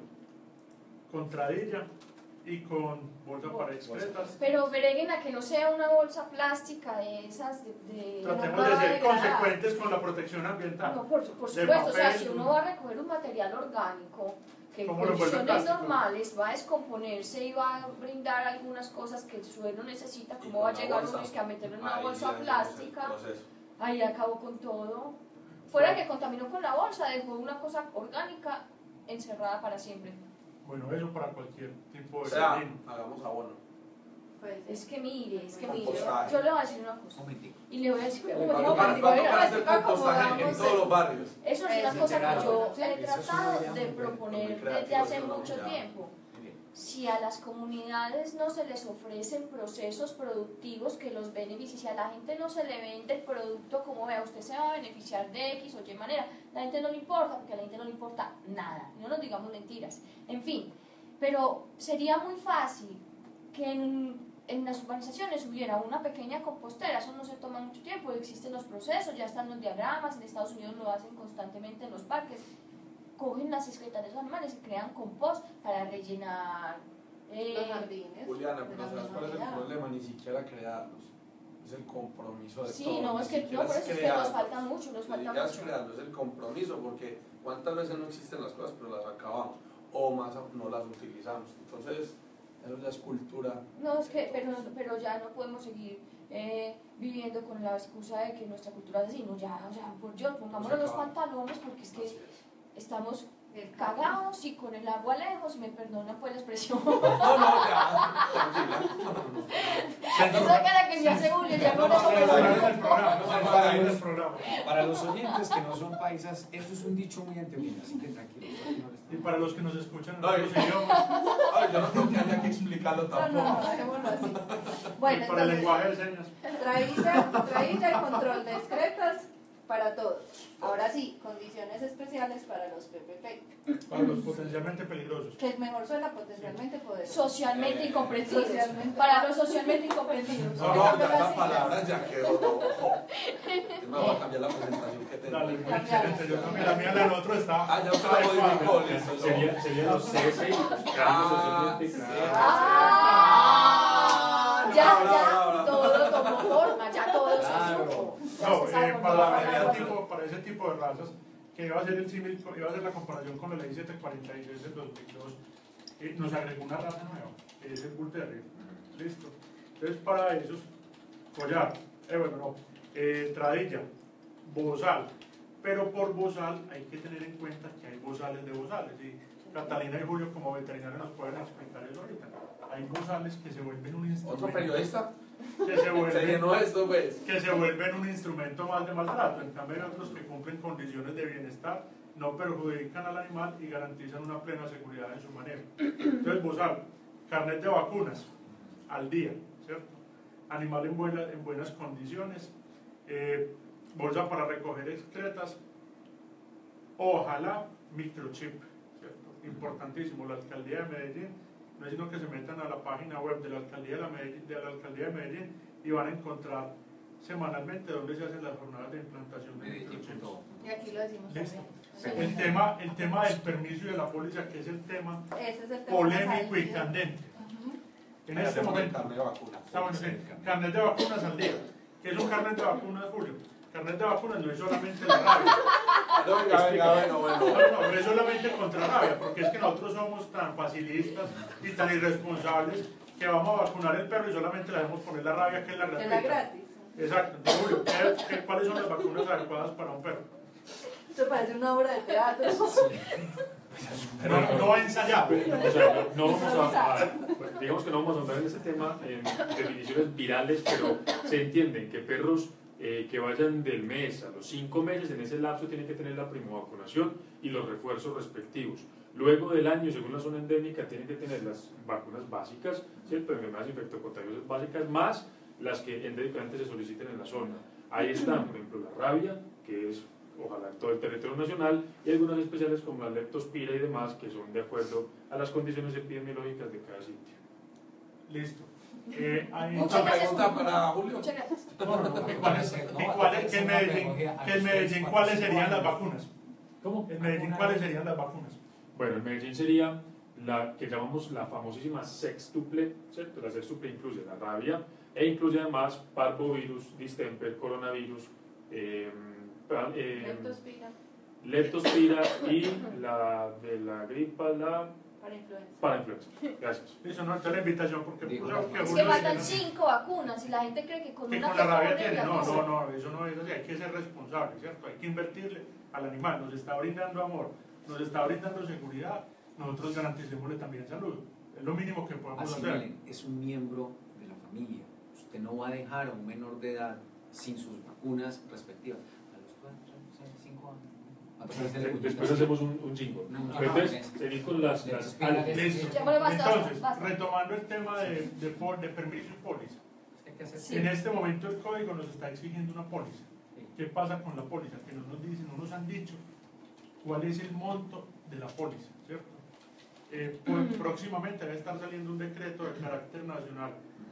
Speaker 4: con tradilla y con bolsa para excretas,
Speaker 3: Pero breguen a que no sea una bolsa plástica de esas de... de
Speaker 4: tratemos
Speaker 3: no
Speaker 4: de ser
Speaker 3: degradada.
Speaker 4: consecuentes con la protección ambiental.
Speaker 3: No, por, por
Speaker 4: De
Speaker 3: supuesto, o sea,
Speaker 4: papel,
Speaker 3: si
Speaker 4: un-
Speaker 3: uno va a recoger un material orgánico que en
Speaker 4: ¿Cómo lo vuelve
Speaker 3: condiciones
Speaker 4: plástico?
Speaker 3: normales va a descomponerse y va a brindar algunas cosas que el suelo necesita,
Speaker 2: Y
Speaker 3: ¿cómo va a
Speaker 2: con la
Speaker 3: llegar
Speaker 2: bolsa,
Speaker 3: uno y que a meterlo en una
Speaker 2: ahí
Speaker 3: bolsa
Speaker 2: ya vemos el
Speaker 3: plástica?
Speaker 2: proceso.
Speaker 3: Ahí acabó con todo. Fuera que contaminó con la bolsa, dejó una cosa orgánica encerrada para siempre.
Speaker 4: Bueno, eso para cualquier tipo
Speaker 2: O
Speaker 4: de
Speaker 2: sea,
Speaker 4: felino.
Speaker 2: hagamos abono.
Speaker 6: Pues,
Speaker 3: Es que mire, es que mire,
Speaker 2: Compostaje.
Speaker 3: yo le voy a decir una
Speaker 1: Un
Speaker 3: cosa.
Speaker 1: momentico.
Speaker 3: Y le voy a decir,
Speaker 6: Pero
Speaker 3: como
Speaker 2: Va a
Speaker 3: digo,
Speaker 2: tocar-
Speaker 3: Mandigo,
Speaker 2: va a
Speaker 3: mira,
Speaker 2: tocar hacer
Speaker 3: explica cómo
Speaker 2: compostaje en
Speaker 3: vamos
Speaker 2: todos los barrios.
Speaker 3: Eso es
Speaker 6: Eso
Speaker 3: una cosa
Speaker 1: literal.
Speaker 3: que yo
Speaker 6: Sí,
Speaker 3: he
Speaker 1: eso es una
Speaker 3: tratado
Speaker 1: idea
Speaker 3: de
Speaker 1: muy-
Speaker 3: proponer
Speaker 2: muy
Speaker 3: desde
Speaker 2: creativa,
Speaker 3: hace
Speaker 2: eso no,
Speaker 3: mucho
Speaker 2: ya.
Speaker 3: tiempo.
Speaker 1: Muy bien.
Speaker 3: Si a las comunidades no se les ofrecen procesos productivos que los beneficien, si a la gente no se le vende el producto como vea, usted se va a beneficiar de X o Y manera, la gente no le importa, porque a la gente no le importa nada, no nos digamos mentiras, en fin, pero sería muy fácil que en, en las urbanizaciones hubiera una pequeña compostera, eso no se toma mucho tiempo, existen los procesos, ya están los diagramas, en Estados Unidos lo hacen constantemente en los parques, cogen las excretas de los animales y crean compost para rellenar eh,
Speaker 6: los jardines.
Speaker 2: Juliana,
Speaker 6: de
Speaker 2: pero
Speaker 6: la
Speaker 2: ¿sabes
Speaker 6: misma
Speaker 2: cuál es el
Speaker 6: manera.
Speaker 2: problema? Ni siquiera crearlos. Es el compromiso de
Speaker 3: sí,
Speaker 2: todos.
Speaker 3: no,
Speaker 2: ni
Speaker 3: es que no,
Speaker 2: siquiera
Speaker 3: por eso es que nos
Speaker 2: crearlos.
Speaker 3: falta mucho, nos
Speaker 2: Ni
Speaker 3: falta
Speaker 2: siquiera es
Speaker 3: mucho.
Speaker 2: crearlos, es el compromiso, porque cuántas veces no existen las cosas, pero las acabamos, o más aún, no las utilizamos. Entonces, eso ya es cultura.
Speaker 3: No, es que, pero, pero ya no podemos seguir eh, viviendo con la excusa de que nuestra cultura es así, no, ya, o sea, por Dios, pongámonos los
Speaker 2: acabamos.
Speaker 3: pantalones porque es
Speaker 2: Así
Speaker 3: que
Speaker 2: es.
Speaker 3: estamos
Speaker 6: El
Speaker 3: cagados y con el agua lejos, me perdonan pues la expresión.
Speaker 2: No, no, ya, tranquila.
Speaker 3: Esa cara que me hace Julio, ya con eso me
Speaker 4: Para
Speaker 3: voy.
Speaker 4: el programa, para el programa.
Speaker 1: Para los oyentes que no son paisas, eso es un dicho muy antioqueño, así que tranquilos. aquí no les-
Speaker 4: Y para los que nos escuchan en
Speaker 2: No,
Speaker 4: otros
Speaker 2: y-
Speaker 4: idiomas,
Speaker 2: Ay, yo no creo que haya que explicarlo
Speaker 6: No,
Speaker 2: tampoco.
Speaker 6: no, no, dejémoslo así.
Speaker 4: y
Speaker 6: Bueno,
Speaker 4: para el
Speaker 6: entonces,
Speaker 4: lenguaje de señas.
Speaker 6: traída, traída y control de excretas para todos. Ahora sí, condiciones especiales para los P P P,
Speaker 4: Para los potencialmente peligrosos.
Speaker 6: que mejor suena potencialmente poderosos.
Speaker 3: Socialmente incomprendidos.
Speaker 6: Socialmente.
Speaker 3: Para los socialmente incomprendidos.
Speaker 2: No, no, ya esas palabras ya quedó rojo. Es más, voy a cambiar la presentación que tengo.
Speaker 4: Dale, muy excelente. Yo también, la mía, la del otro está.
Speaker 2: Ah, ya usted la modificó, listo.
Speaker 7: Sería, sería los C S I, los
Speaker 2: Ah,
Speaker 7: cargos
Speaker 2: sí.
Speaker 7: socialmente.
Speaker 3: Ah, ya,
Speaker 2: Ahora,
Speaker 3: ya,
Speaker 2: ahora.
Speaker 3: todo tomó forma, ya todo se
Speaker 1: Claro.
Speaker 3: supo. Ya
Speaker 4: No,
Speaker 3: se sabe
Speaker 4: eh,
Speaker 3: con
Speaker 4: para,
Speaker 3: toda
Speaker 4: la-
Speaker 3: la
Speaker 4: para,
Speaker 3: razón.
Speaker 4: tipo, para ese tipo de razas, que iba a ser el símil, iba a ser la comparación con la ley setecientos cuarenta y seis del dos mil dos, eh, nos agregó una raza nueva, que es el Bull Terrier. Listo. Entonces, para esos, collar, eh, bueno, no, eh, tradilla, bozal, pero por bozal hay que tener en cuenta que hay bozales de bozales, y Catalina y Julio como veterinarios nos pueden explicar eso ahorita. Hay bozales que se vuelven un instrumento.
Speaker 2: ¿Otro periodista?
Speaker 4: Que se
Speaker 2: Se
Speaker 4: vuelven,
Speaker 2: llenó esto, pues.
Speaker 4: que se vuelven un instrumento más de maltrato. En cambio, hay otros que cumplen condiciones de bienestar, no perjudican al animal y garantizan una plena seguridad en su manejo. Entonces, bozal, carnet de vacunas al día, ¿cierto? Animal en, buena, en buenas condiciones, eh, bolsa para recoger excretas, ojalá microchip, ¿cierto? Importantísimo. La alcaldía de Medellín, no es sino que se metan a la página web de la alcaldía de, la Medellín, de la alcaldía de Medellín y van a encontrar semanalmente donde se hacen las jornadas de implantación de microchips.
Speaker 6: Y aquí lo decimos
Speaker 4: Listo.
Speaker 6: también.
Speaker 4: El tema, el tema del permiso y de la póliza, que es el tema
Speaker 6: Ese es el tema
Speaker 4: polémico
Speaker 6: más
Speaker 4: y candente.
Speaker 6: Ujú.
Speaker 4: En este momento,
Speaker 2: carne de vacuna.
Speaker 4: está bueno, sí, carnet de vacunas al día. ¿Qué es un carnet de vacunas, Julio? Carnet de vacunas no es solamente la rabia.
Speaker 2: No, venga, venga, bueno, bueno.
Speaker 4: No, no, no es solamente contra rabia, porque es que nosotros somos tan facilistas y tan irresponsables que vamos a vacunar el perro y solamente le debemos poner la rabia, que es la
Speaker 6: Que
Speaker 4: gratuita.
Speaker 6: la gratis.
Speaker 4: Exacto. Entonces, Julio, ¿qué- qué- ¿cuáles son las vacunas adecuadas para un perro?
Speaker 6: Esto parece una obra de teatro.
Speaker 4: Pero no ensayado.
Speaker 7: O sea, no vamos a, a- digamos que no vamos a andar en este tema en definiciones virales, pero se entienden que perros eh, que vayan del mes a los cinco meses, en ese lapso tienen que tener la primovacunación y los refuerzos respectivos. Luego del año, según la zona endémica, tienen que tener las vacunas básicas, ¿cierto? Enfermedades infectocontagiosas básicas, más las que endémicamente se soliciten en la zona. Ahí están, por ejemplo, la rabia, que es ojalá en todo el territorio nacional, y algunas especiales como la leptospira y demás, que son de acuerdo a las condiciones epidemiológicas de cada sitio.
Speaker 4: Listo. Eh, hay
Speaker 3: Muchas
Speaker 2: Otra
Speaker 3: gracias.
Speaker 2: pregunta para Julio.
Speaker 3: Muchas gracias.
Speaker 4: No, no, no, que cuáles, que cuáles- que en Medellín, que en Medellín, ¿cuáles serían las vacunas?
Speaker 1: ¿Cómo?
Speaker 4: En Medellín, ¿cuáles serían las vacunas?
Speaker 7: Bueno, en Medellín sería la que llamamos la famosísima sextuple, ¿cierto? La sextuple incluye la rabia e incluye además parvovirus, distemper, coronavirus, eh, pa- eh,
Speaker 6: Leptospira
Speaker 7: leptospira y la de la gripa, la
Speaker 6: para influenza.
Speaker 7: parainfluenza. Gracias.
Speaker 4: Eso no está la invitación porque
Speaker 1: Digo,
Speaker 4: pues, que
Speaker 3: Es
Speaker 4: Julio
Speaker 3: que faltan
Speaker 4: dice,
Speaker 3: cinco vacunas y la gente cree que con
Speaker 4: que
Speaker 3: una
Speaker 4: con la rabia
Speaker 3: pone
Speaker 4: tiene.
Speaker 3: la
Speaker 4: No,
Speaker 3: cosa.
Speaker 4: no, no, eso no es así. Hay que ser responsable, ¿cierto? Hay que invertirle al animal. Nos está brindando amor, nos está brindando seguridad. Nosotros garanticémosle también salud. Es lo mínimo que podemos
Speaker 1: Así,
Speaker 4: hacer.
Speaker 1: miren, es un miembro de la familia. Usted no va a dejar a un menor de edad sin sus vacunas respectivas. A los cuatro, seis, cinco años. ¿no? A través de la
Speaker 7: Después
Speaker 1: cultura.
Speaker 7: hacemos un, un jingle.
Speaker 1: No, no,
Speaker 7: Pero
Speaker 1: no,
Speaker 7: entonces,
Speaker 1: no.
Speaker 7: seguir con las, las
Speaker 1: Leptospira,
Speaker 7: algas.
Speaker 4: Listo.
Speaker 3: Ya, bueno, basta,
Speaker 4: Entonces,
Speaker 3: basta.
Speaker 4: retomando el tema de, de, pol- de permiso y póliza.
Speaker 1: Hay que hacer-
Speaker 3: Sí.
Speaker 4: En este momento el código nos está exigiendo una póliza.
Speaker 1: Sí.
Speaker 4: ¿Qué pasa con la póliza? Que no nos dicen, no nos han dicho cuál es el monto de la póliza, ¿cierto? Eh, pues, próximamente va a estar saliendo un decreto de carácter nacional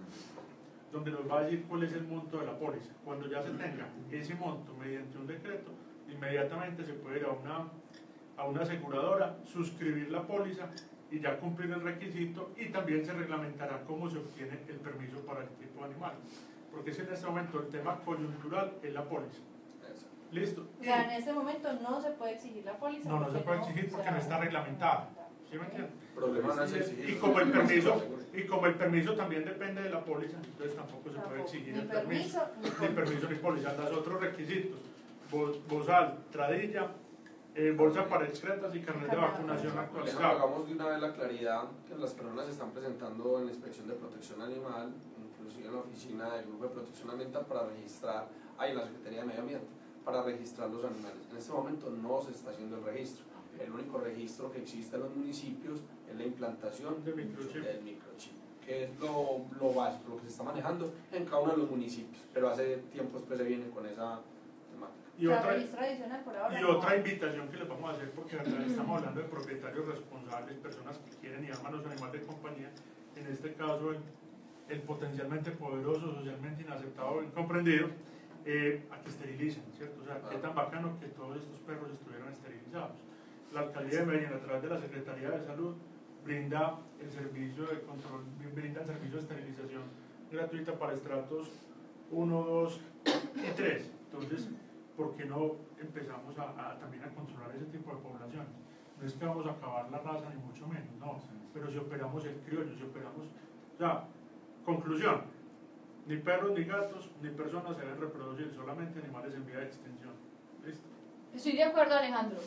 Speaker 4: donde nos va a decir cuál es el monto de la póliza. Cuando ya se tenga ese monto mediante un decreto, inmediatamente se puede ir a una, a una aseguradora, suscribir la póliza y ya cumplir el requisito, y también se reglamentará cómo se obtiene el permiso para el tipo de animal. Porque es en este momento el tema coyuntural es la póliza. Listo.
Speaker 6: O sea, en este momento no se puede exigir la póliza.
Speaker 4: No, no se
Speaker 6: porque
Speaker 4: puede exigir porque no está reglamentada. ¿Sí me entiendes?
Speaker 2: Problema no es exigir.
Speaker 4: Y como el permiso, y como el permiso también depende de la póliza, entonces tampoco se puede exigir
Speaker 6: Ni
Speaker 4: el permiso.
Speaker 6: permiso, ni
Speaker 4: Ni permiso ni póliza. Los otros requisitos: bo- bozal, tradilla, eh, bolsa para excretas y carnet de vacunación
Speaker 2: Alejandro,
Speaker 4: actualizado.
Speaker 2: hagamos de una vez la claridad que las personas se están presentando en la inspección de protección animal, inclusive en la oficina del Grupo de Protección Ambiental para registrar, ahí en la Secretaría de Medio Ambiente, para registrar los animales. En este momento no se está haciendo el registro. El único registro que existe en los municipios es la implantación
Speaker 4: De microchip.
Speaker 2: del microchip, que es lo, lo básico, lo que se está manejando en cada uno de los municipios, pero hace tiempo después se viene con esa temática.
Speaker 4: Y
Speaker 6: O sea,
Speaker 4: otra,
Speaker 6: registro adicional por ahora
Speaker 4: y
Speaker 6: no
Speaker 4: otra
Speaker 6: hay.
Speaker 4: invitación que les vamos a hacer, porque acá estamos hablando de propietarios responsables, personas que quieren y aman los animales de compañía, en este caso el, el potencialmente poderoso, socialmente inaceptado, incomprendido, eh, a que esterilicen, ¿cierto? O sea, qué tan bacano que todos estos perros estuvieran esterilizados. La Alcaldía de Medellín, a través de la Secretaría de Salud, brinda el servicio de control, brinda el servicio de esterilización gratuita para estratos uno, dos y tres. Entonces, ¿por qué no empezamos a, a, también a controlar ese tipo de poblaciones? No es que vamos a acabar la raza, ni mucho menos, no, pero si operamos el criollo, si operamos... O sea, conclusión, ni perros, ni gatos, ni personas se deben reproducir, solamente animales en vía de extinción. ¿Listo?
Speaker 3: Estoy de acuerdo, Alejandro.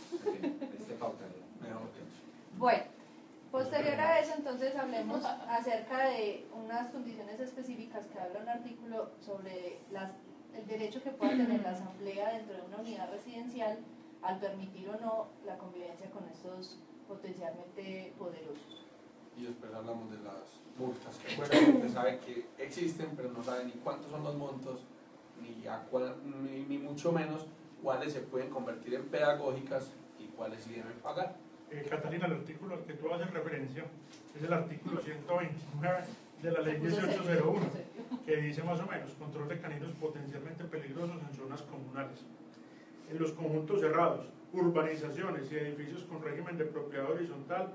Speaker 1: Este pauta.
Speaker 2: Mejor dicho.
Speaker 6: Bueno, posterior a eso, entonces hablemos acerca de unas condiciones específicas que habla un artículo sobre las, el derecho que pueda tener la asamblea dentro de una unidad residencial al permitir o no la convivencia con estos potencialmente poderosos.
Speaker 2: Y después hablamos de las multas, que mucha gente sabe que existen, pero no sabe ni cuántos son los montos, ni, a cuál, ni, ni mucho menos cuáles se pueden convertir en pedagógicas y cuáles sí deben pagar.
Speaker 4: Eh, Catalina, el artículo al que tú haces referencia es el artículo ciento veintinueve de la ley dieciocho cero uno, que dice más o menos: control de caninos potencialmente peligrosos en zonas comunales. En los conjuntos cerrados, urbanizaciones y edificios con régimen de propiedad horizontal,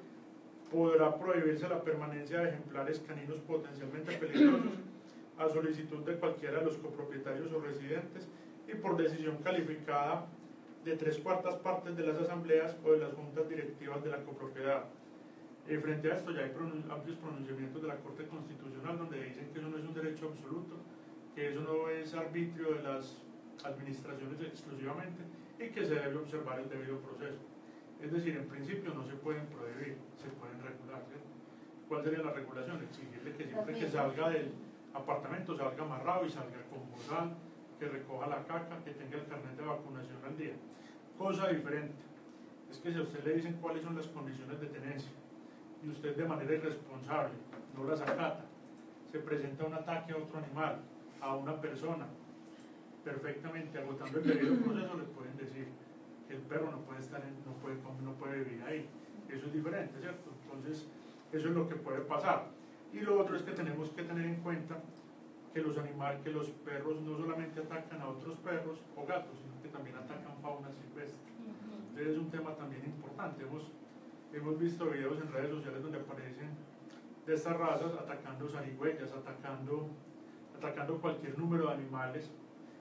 Speaker 4: podrá prohibirse la permanencia de ejemplares caninos potencialmente peligrosos a solicitud de cualquiera de los copropietarios o residentes y por decisión calificada de tres cuartas partes de las asambleas o de las juntas directivas de la copropiedad. Eh, frente a esto ya hay pronun amplios pronunciamientos de la Corte Constitucional donde dicen que eso no es un derecho absoluto, que eso no es arbitrio de las administraciones exclusivamente y que se debe observar el debido proceso. Es decir, en principio no se pueden prohibir, se pueden regular, ¿cierto? ¿Cuál sería la regulación? Exigirle que siempre que salga del apartamento salga amarrado y salga con bozal, que recoja la caca, que tenga el carnet de vacunación al día. Cosa diferente es que si a usted le dicen cuáles son las condiciones de tenencia y usted de manera irresponsable no las acata, se presenta un ataque a otro animal, a una persona, perfectamente agotando el debido proceso, le pueden decir que el perro no puede estar en, no puede no puede vivir ahí. Eso es diferente, ¿cierto? Entonces, eso es lo que puede pasar. Y lo otro es que tenemos que tener en cuenta que los animales, que los perros no solamente atacan a otros perros o gatos, sino que también atacan fauna silvestre. Entonces es un tema también importante. Hemos, hemos visto videos en redes sociales donde aparecen de estas razas atacando zarigüeyas, atacando, atacando cualquier número de animales,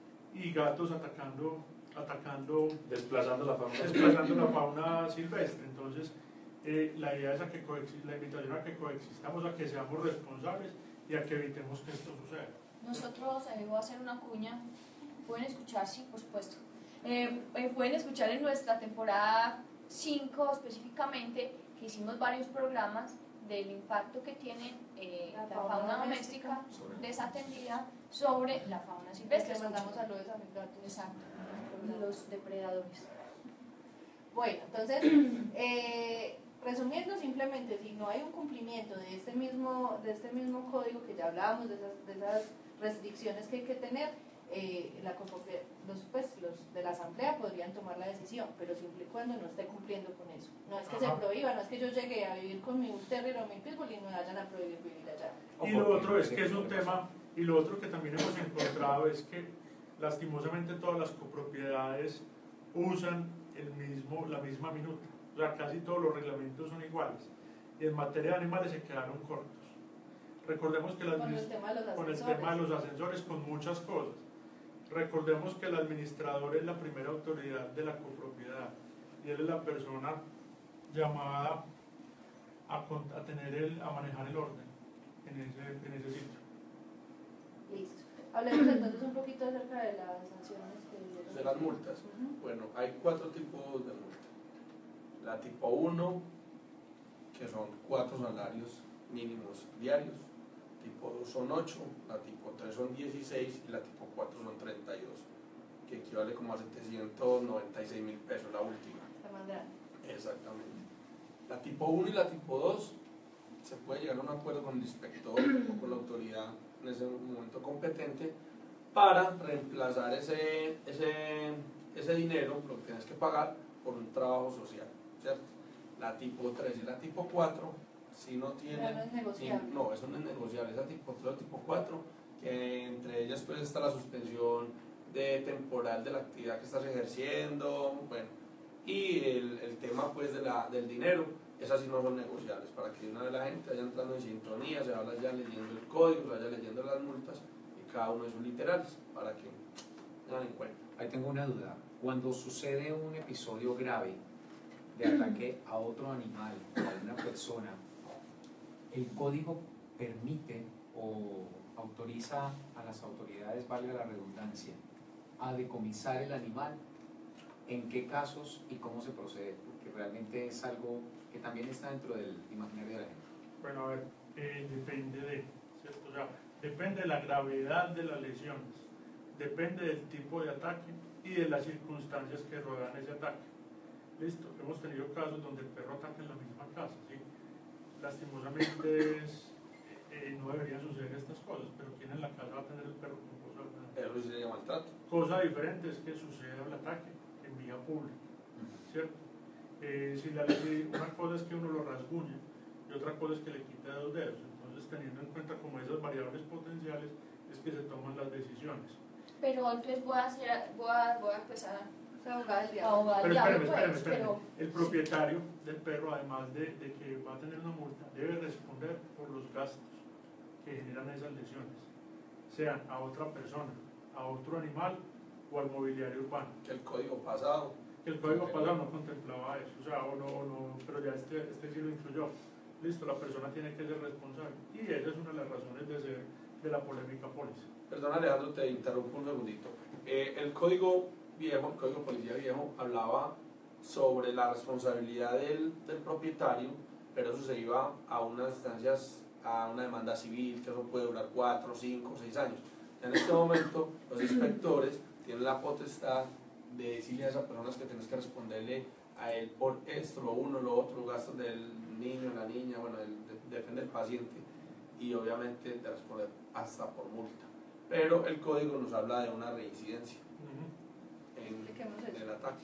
Speaker 4: y gatos atacando, atacando
Speaker 7: Desplazando la fauna.
Speaker 4: desplazando la fauna silvestre. Entonces, eh, la idea es a que la invitación a que coexistamos, a que seamos responsables y a que evitemos que esto suceda.
Speaker 3: Nosotros, eh, voy a hacer una cuña, pueden escuchar, sí, por supuesto, eh, eh, pueden escuchar en nuestra temporada cinco específicamente, que hicimos varios programas del impacto que tiene eh, la,
Speaker 6: La
Speaker 3: fauna,
Speaker 6: fauna
Speaker 3: doméstica
Speaker 1: doméstica.
Speaker 3: desatendida sobre la fauna
Speaker 6: Les
Speaker 3: silvestre.
Speaker 6: mandamos saludos a mis gatos.
Speaker 3: Exacto, y los depredadores.
Speaker 6: Bueno, entonces, eh, resumiendo simplemente, si no hay un cumplimiento de este mismo, de este mismo código que ya hablábamos, de esas, de esas restricciones que hay que tener, eh, la, los, pues, los de la asamblea podrían tomar la decisión, pero siempre y cuando no esté cumpliendo con eso. No es que
Speaker 4: Ajá.
Speaker 6: se prohíba, no es que yo llegue a vivir con mi terrier o mi pitbull y me vayan a prohibir vivir allá.
Speaker 4: Y lo otro es que es un tema, y lo otro que también hemos encontrado es que lastimosamente todas las copropiedades usan el mismo, la misma minuta. O sea, casi todos los reglamentos son iguales. Y en materia de animales se quedaron cortos. Recordemos que la
Speaker 6: Con el tema de los
Speaker 4: con el
Speaker 6: ascensores.
Speaker 4: tema de los ascensores, con muchas cosas. Recordemos que el administrador es la primera autoridad de la copropiedad y él es la persona llamada a, a, tener el, a manejar el orden en ese, en ese sitio.
Speaker 6: Listo. Hablemos entonces un poquito acerca de las sanciones que dieron.
Speaker 2: de las multas. Bueno, hay cuatro tipos de multa. La tipo uno, que son cuatro salarios mínimos diarios. Tipo dos son ocho, la tipo tres son dieciséis y la tipo cuatro son treinta y dos, que equivale como a setecientos noventa y seis mil pesos la última.
Speaker 6: La más grande.
Speaker 2: Exactamente. La tipo uno y la tipo dos se puede llegar a un acuerdo con el inspector o con la autoridad en ese momento competente para reemplazar ese, ese, ese dinero, lo que tienes que pagar, por un trabajo social, ¿cierto? La tipo tres y la tipo cuatro, si no tienen...
Speaker 6: Pero no es negociable.
Speaker 2: No, eso no es negociable, esa tipo tres o tipo cuatro, que entre ellas pues está la suspensión de temporal de la actividad que estás ejerciendo, bueno, y el, el tema pues de la, del dinero, esas sí no son negociables, para que una vez la gente vaya entrando en sintonía, se vaya leyendo el código, se vaya leyendo las multas y cada uno de sus literales, para que tengan en cuenta.
Speaker 1: Ahí tengo una duda. Cuando sucede un episodio grave de ataque a otro animal o a una persona, ¿el código permite o autoriza a las autoridades, valga la redundancia, a decomisar el animal? ¿En qué casos y cómo se procede? Porque realmente es algo que también está dentro del imaginario de la gente.
Speaker 4: Bueno, a ver, eh, depende de, ¿cierto? O sea, depende de la gravedad de las lesiones, depende del tipo de ataque y de las circunstancias que rodean ese ataque. Listo, hemos tenido casos donde el perro ataca en la misma casa, ¿sí? Lastimosamente es, eh, no deberían suceder estas cosas, pero ¿quién en la casa va a tener el perro con cosa?
Speaker 2: Eso sí sería maltrato.
Speaker 4: Cosa diferente es que suceda el ataque en vía pública, ¿cierto? Eh, si la, si una cosa es que uno lo rasguñe y otra cosa es que le quita dos dedos, entonces teniendo en cuenta como esas variables potenciales es que se toman las decisiones.
Speaker 3: Pero entonces voy a, hacer, voy a, voy a empezar a
Speaker 6: Es abogada del
Speaker 3: a
Speaker 6: diablo.
Speaker 3: ahogar al
Speaker 4: Pero
Speaker 3: diablo,
Speaker 4: espérame, espérame,
Speaker 3: pues,
Speaker 4: espérame.
Speaker 3: pero
Speaker 4: El propietario del perro, además de, de que va a tener una multa, debe responder por los gastos que generan esas lesiones, sean a otra persona, a otro animal o al mobiliario urbano.
Speaker 2: Que el código pasado,
Speaker 4: Que el código pasado no contemplaba eso, o sea, o no, o no, pero ya este, este sí lo incluyó. Listo, la persona tiene que ser responsable. Y esa es una de las razones de ser de la polémica póliza.
Speaker 2: perdón Alejandro, te interrumpo un segundito. Eh, el código viejo, el código policía viejo, hablaba sobre la responsabilidad del, del propietario, pero eso se iba a unas instancias, a una demanda civil, que eso puede durar cuatro, cinco, seis años. En este momento, los inspectores tienen la potestad de decirle a esas personas que tienes que responderle a él por esto, lo uno, lo otro, gastos del niño, la niña, bueno, el, de, depende del paciente, y obviamente de responder hasta por multa. Pero el código nos habla de una reincidencia
Speaker 4: Uh-huh.
Speaker 2: en,
Speaker 6: Expliquemos
Speaker 2: en
Speaker 6: eso.
Speaker 2: el ataque.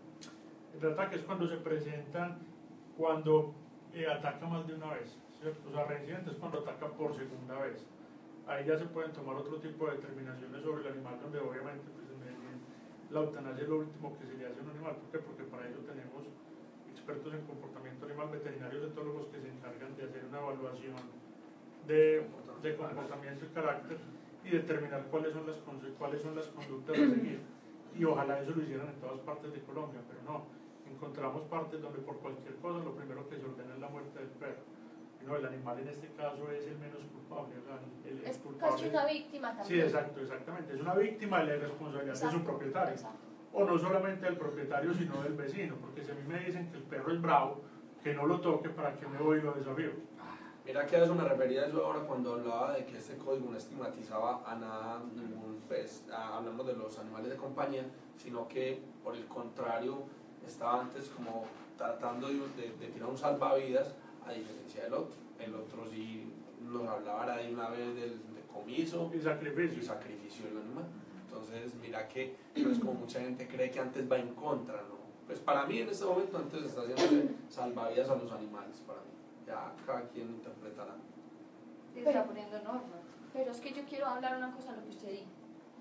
Speaker 4: El ataque es cuando se presentan, cuando eh, ataca más de una vez, ¿cierto? O sea, reincidente es cuando ataca por segunda vez. Ahí ya se pueden tomar otro tipo de determinaciones sobre el animal, donde obviamente pues, en Medellín, la eutanasia es lo último que se le hace a un animal. ¿Por qué? Porque para ello tenemos expertos en comportamiento animal, veterinarios etólogos que se encargan de hacer una evaluación de, de comportamiento y carácter y determinar cuáles son las cuáles son las conductas a seguir. Y ojalá eso lo hicieran en todas partes de Colombia, pero no. Encontramos partes donde por cualquier cosa lo primero que se ordena es la muerte del perro. Y no, el animal en este caso es el menos culpable. O sea, el, el
Speaker 3: es
Speaker 4: culpable,
Speaker 3: casi una víctima
Speaker 4: sí,
Speaker 3: también.
Speaker 4: exacto, exactamente. Es una víctima de la irresponsabilidad de su
Speaker 3: Exacto,
Speaker 4: propietario.
Speaker 3: exacto.
Speaker 4: O no solamente del propietario, sino del vecino. Porque si a mí me dicen que el perro es bravo, que no lo toque, ¿para qué me voy y lo desafío?
Speaker 2: Mira que a eso me refería a eso ahora cuando hablaba de que este código no estigmatizaba a nada, ningún, pues, a, hablamos de los animales de compañía, sino que por el contrario estaba antes como tratando de, de, de tirar un salvavidas a diferencia del otro. El otro sí nos hablaba de una vez del decomiso
Speaker 4: Y sacrificio.
Speaker 2: y sacrificio del animal. Entonces mira que no es como mucha gente cree que antes va en contra, ¿no? Pues para mí en este momento antes está haciendo salvavidas a los animales, para mí. Ya cada quien interpretará.
Speaker 6: Y está poniendo normas.
Speaker 3: Pero es que yo quiero hablar una cosa de lo que usted dijo.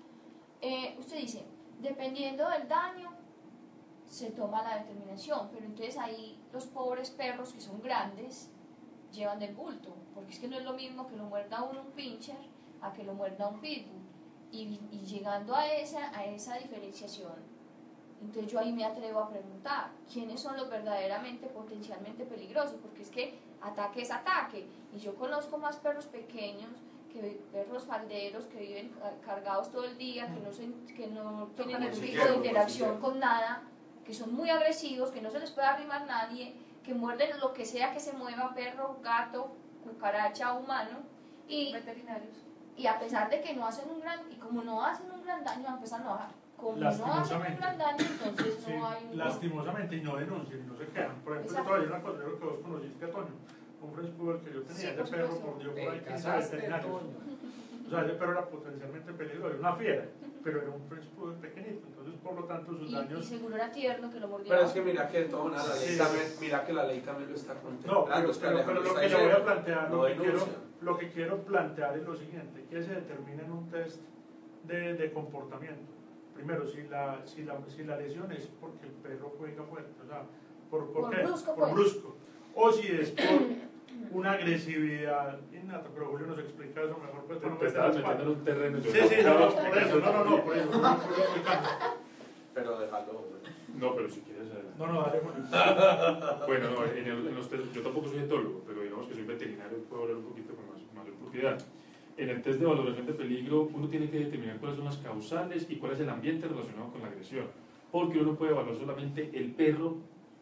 Speaker 3: Eh, usted dice, dependiendo del daño, se toma la determinación, pero entonces ahí los pobres perros que son grandes llevan del bulto, porque es que no es lo mismo que lo muerda uno un pincher a que lo muerda un pitbull. Y, y llegando a esa, a esa diferenciación, entonces yo ahí me atrevo a preguntar, ¿quiénes son los verdaderamente potencialmente peligrosos? Porque es que ataque es ataque, y yo conozco más perros pequeños que perros falderos que viven cargados todo el día, que no, se, que no tienen ningún tipo
Speaker 2: Bocillero,
Speaker 3: de interacción
Speaker 2: bocillero.
Speaker 3: con nada, que son muy agresivos, que no se les puede arrimar nadie, que muerden lo que sea que se mueva, perro, gato, cucaracha, humano, y,
Speaker 6: Veterinarios.
Speaker 3: y a pesar de que no hacen un gran, y como no hacen un gran daño, empiezan a bajar. Como no hacen un
Speaker 4: Lastimosamente.
Speaker 3: gran daño, entonces
Speaker 4: Sí,
Speaker 3: no hay un...
Speaker 4: lastimosamente, y no denuncian, y no se quedan. Por ejemplo, yo
Speaker 3: Exacto.
Speaker 4: todavía una cosa, yo creo que vos conociste a Toño, un French Poodle que yo tenía,
Speaker 3: Sí,
Speaker 4: ese
Speaker 3: por
Speaker 4: perro
Speaker 3: supuesto.
Speaker 4: mordió por
Speaker 1: Te
Speaker 4: ahí quince
Speaker 1: casaste,
Speaker 4: veterinarios.
Speaker 1: Toño.
Speaker 4: O sea, ese perro era potencialmente peligroso, era una fiera, pero era un French Poodle pequeñito, entonces por lo tanto sus
Speaker 3: Y, y
Speaker 4: daños...
Speaker 3: seguro era tierno que lo mordiera.
Speaker 2: Pero es que mira que todo la ley
Speaker 4: Sí.
Speaker 2: también, mira que la ley también lo está
Speaker 4: No,
Speaker 2: contemplando.
Speaker 4: pero,
Speaker 2: es que
Speaker 4: pero, pero
Speaker 2: Alejandro
Speaker 4: lo
Speaker 2: está
Speaker 4: que yo voy a
Speaker 2: diciendo,
Speaker 4: plantear,
Speaker 2: no
Speaker 4: lo, que quiero,
Speaker 2: denuncian.
Speaker 4: lo que quiero plantear es lo siguiente, que se determine en un test de, de comportamiento. Primero, si la, si, la, si la lesión es porque el perro juega fuerte, o sea, ¿por, por,
Speaker 3: Por
Speaker 4: qué?
Speaker 3: brusco,
Speaker 4: por
Speaker 3: pues.
Speaker 4: brusco. O si es por una agresividad innata, pero Julio nos explica eso mejor, pues, para no
Speaker 7: Te
Speaker 4: meter
Speaker 7: estabas
Speaker 4: las
Speaker 7: metiendo en
Speaker 4: patas.
Speaker 7: un terreno. yo
Speaker 4: Sí, sí, no, no,
Speaker 7: no,
Speaker 4: por eso, no, no, no, por eso, Julio fue explicando.
Speaker 2: Pero déjalo, güey.
Speaker 7: No, pero si quieres adelante.
Speaker 4: No, no, dale, Julio.
Speaker 7: Bueno, no, en, el- en los test, yo tampoco soy etólogo, pero digamos que soy veterinario, puedo hablar un poquito con más, mayor propiedad. En el test de valoración de peligro, uno tiene que determinar cuáles son las causales y cuál es el ambiente relacionado con la agresión. Porque uno no puede evaluar solamente el perro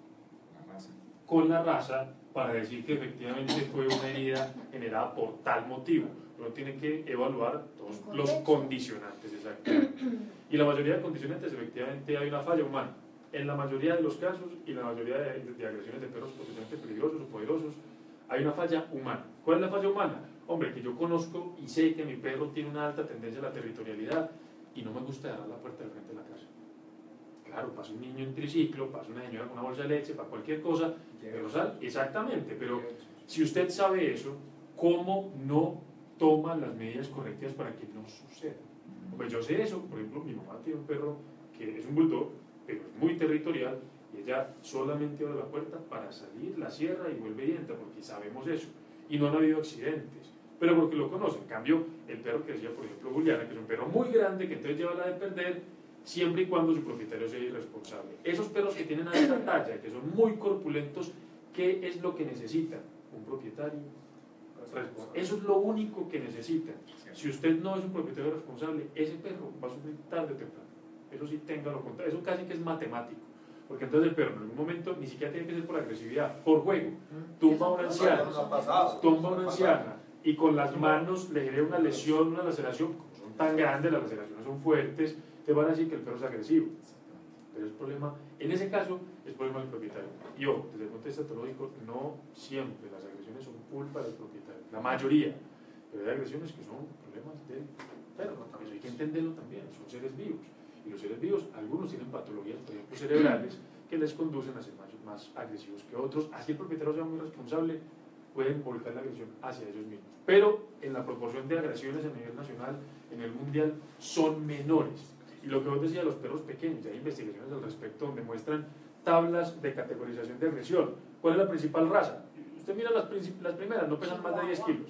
Speaker 1: La raza.
Speaker 7: con la raza para decir que efectivamente fue una herida generada por tal motivo. Uno tiene que evaluar todos
Speaker 3: El
Speaker 7: los
Speaker 3: contexto.
Speaker 7: condicionantes, exactamente. Y la mayoría de condicionantes, efectivamente, hay una falla humana. En la mayoría de los casos y la mayoría de, de agresiones de perros potencialmente peligrosos o poderosos, hay una falla humana. ¿Cuál es la falla humana? Hombre, que yo conozco y sé que mi perro tiene una alta tendencia a la territorialidad y no me gusta cerrar la puerta del frente de la casa. Claro, pasa un niño en triciclo, pasa una señora con una bolsa de leche, para cualquier cosa, pero sal, exactamente, pero si usted sabe eso, ¿cómo no toma las medidas correctas para que no suceda? Pues yo sé eso, por ejemplo, mi mamá tiene un perro que es un bulldog, pero es muy territorial, y ella solamente abre la puerta para salir, la cierra y vuelve y entra, porque sabemos eso. Y no han habido accidentes, pero porque lo conocen. En cambio, el perro que decía, por ejemplo, Juliana, que es un perro muy grande, que entonces lleva la de perder, siempre y cuando su propietario sea irresponsable. Esos perros que tienen alta talla, que son muy corpulentos, ¿qué es lo que necesitan? Un propietario responsable. Eso es lo único que necesitan. Si usted no es un propietario responsable, ese perro va a sufrir tarde o temprano. Eso sí, téngalo en cuenta. Eso casi que es matemático. Porque entonces el perro en algún momento ni siquiera tiene que ser por agresividad, por juego. Tumba a una anciana,
Speaker 2: Nos ha pasado.
Speaker 7: tumba a una anciana y con las manos le genera una lesión, una laceración. Como son tan grandes, las laceraciones son fuertes, te van a decir que el perro es agresivo. Pero es problema, en ese caso, es problema del propietario. Y ojo, desde el punto de vista etológico, no siempre las agresiones son culpa del propietario, la mayoría. Pero hay agresiones que son problemas del perro, eso hay que entenderlo también, son seres vivos. Y los seres vivos, algunos tienen patologías, por ejemplo, cerebrales, que les conducen a ser más, más agresivos que otros. Así el propietario sea muy responsable, pueden volcar la agresión hacia ellos mismos. Pero en la proporción de agresiones a nivel nacional, en el mundial, son menores. Y lo que vos decías, los perros pequeños, hay investigaciones al respecto donde muestran tablas de categorización de agresión. ¿Cuál es la principal raza? Usted mira las, las primeras, no pesan más de diez kilos.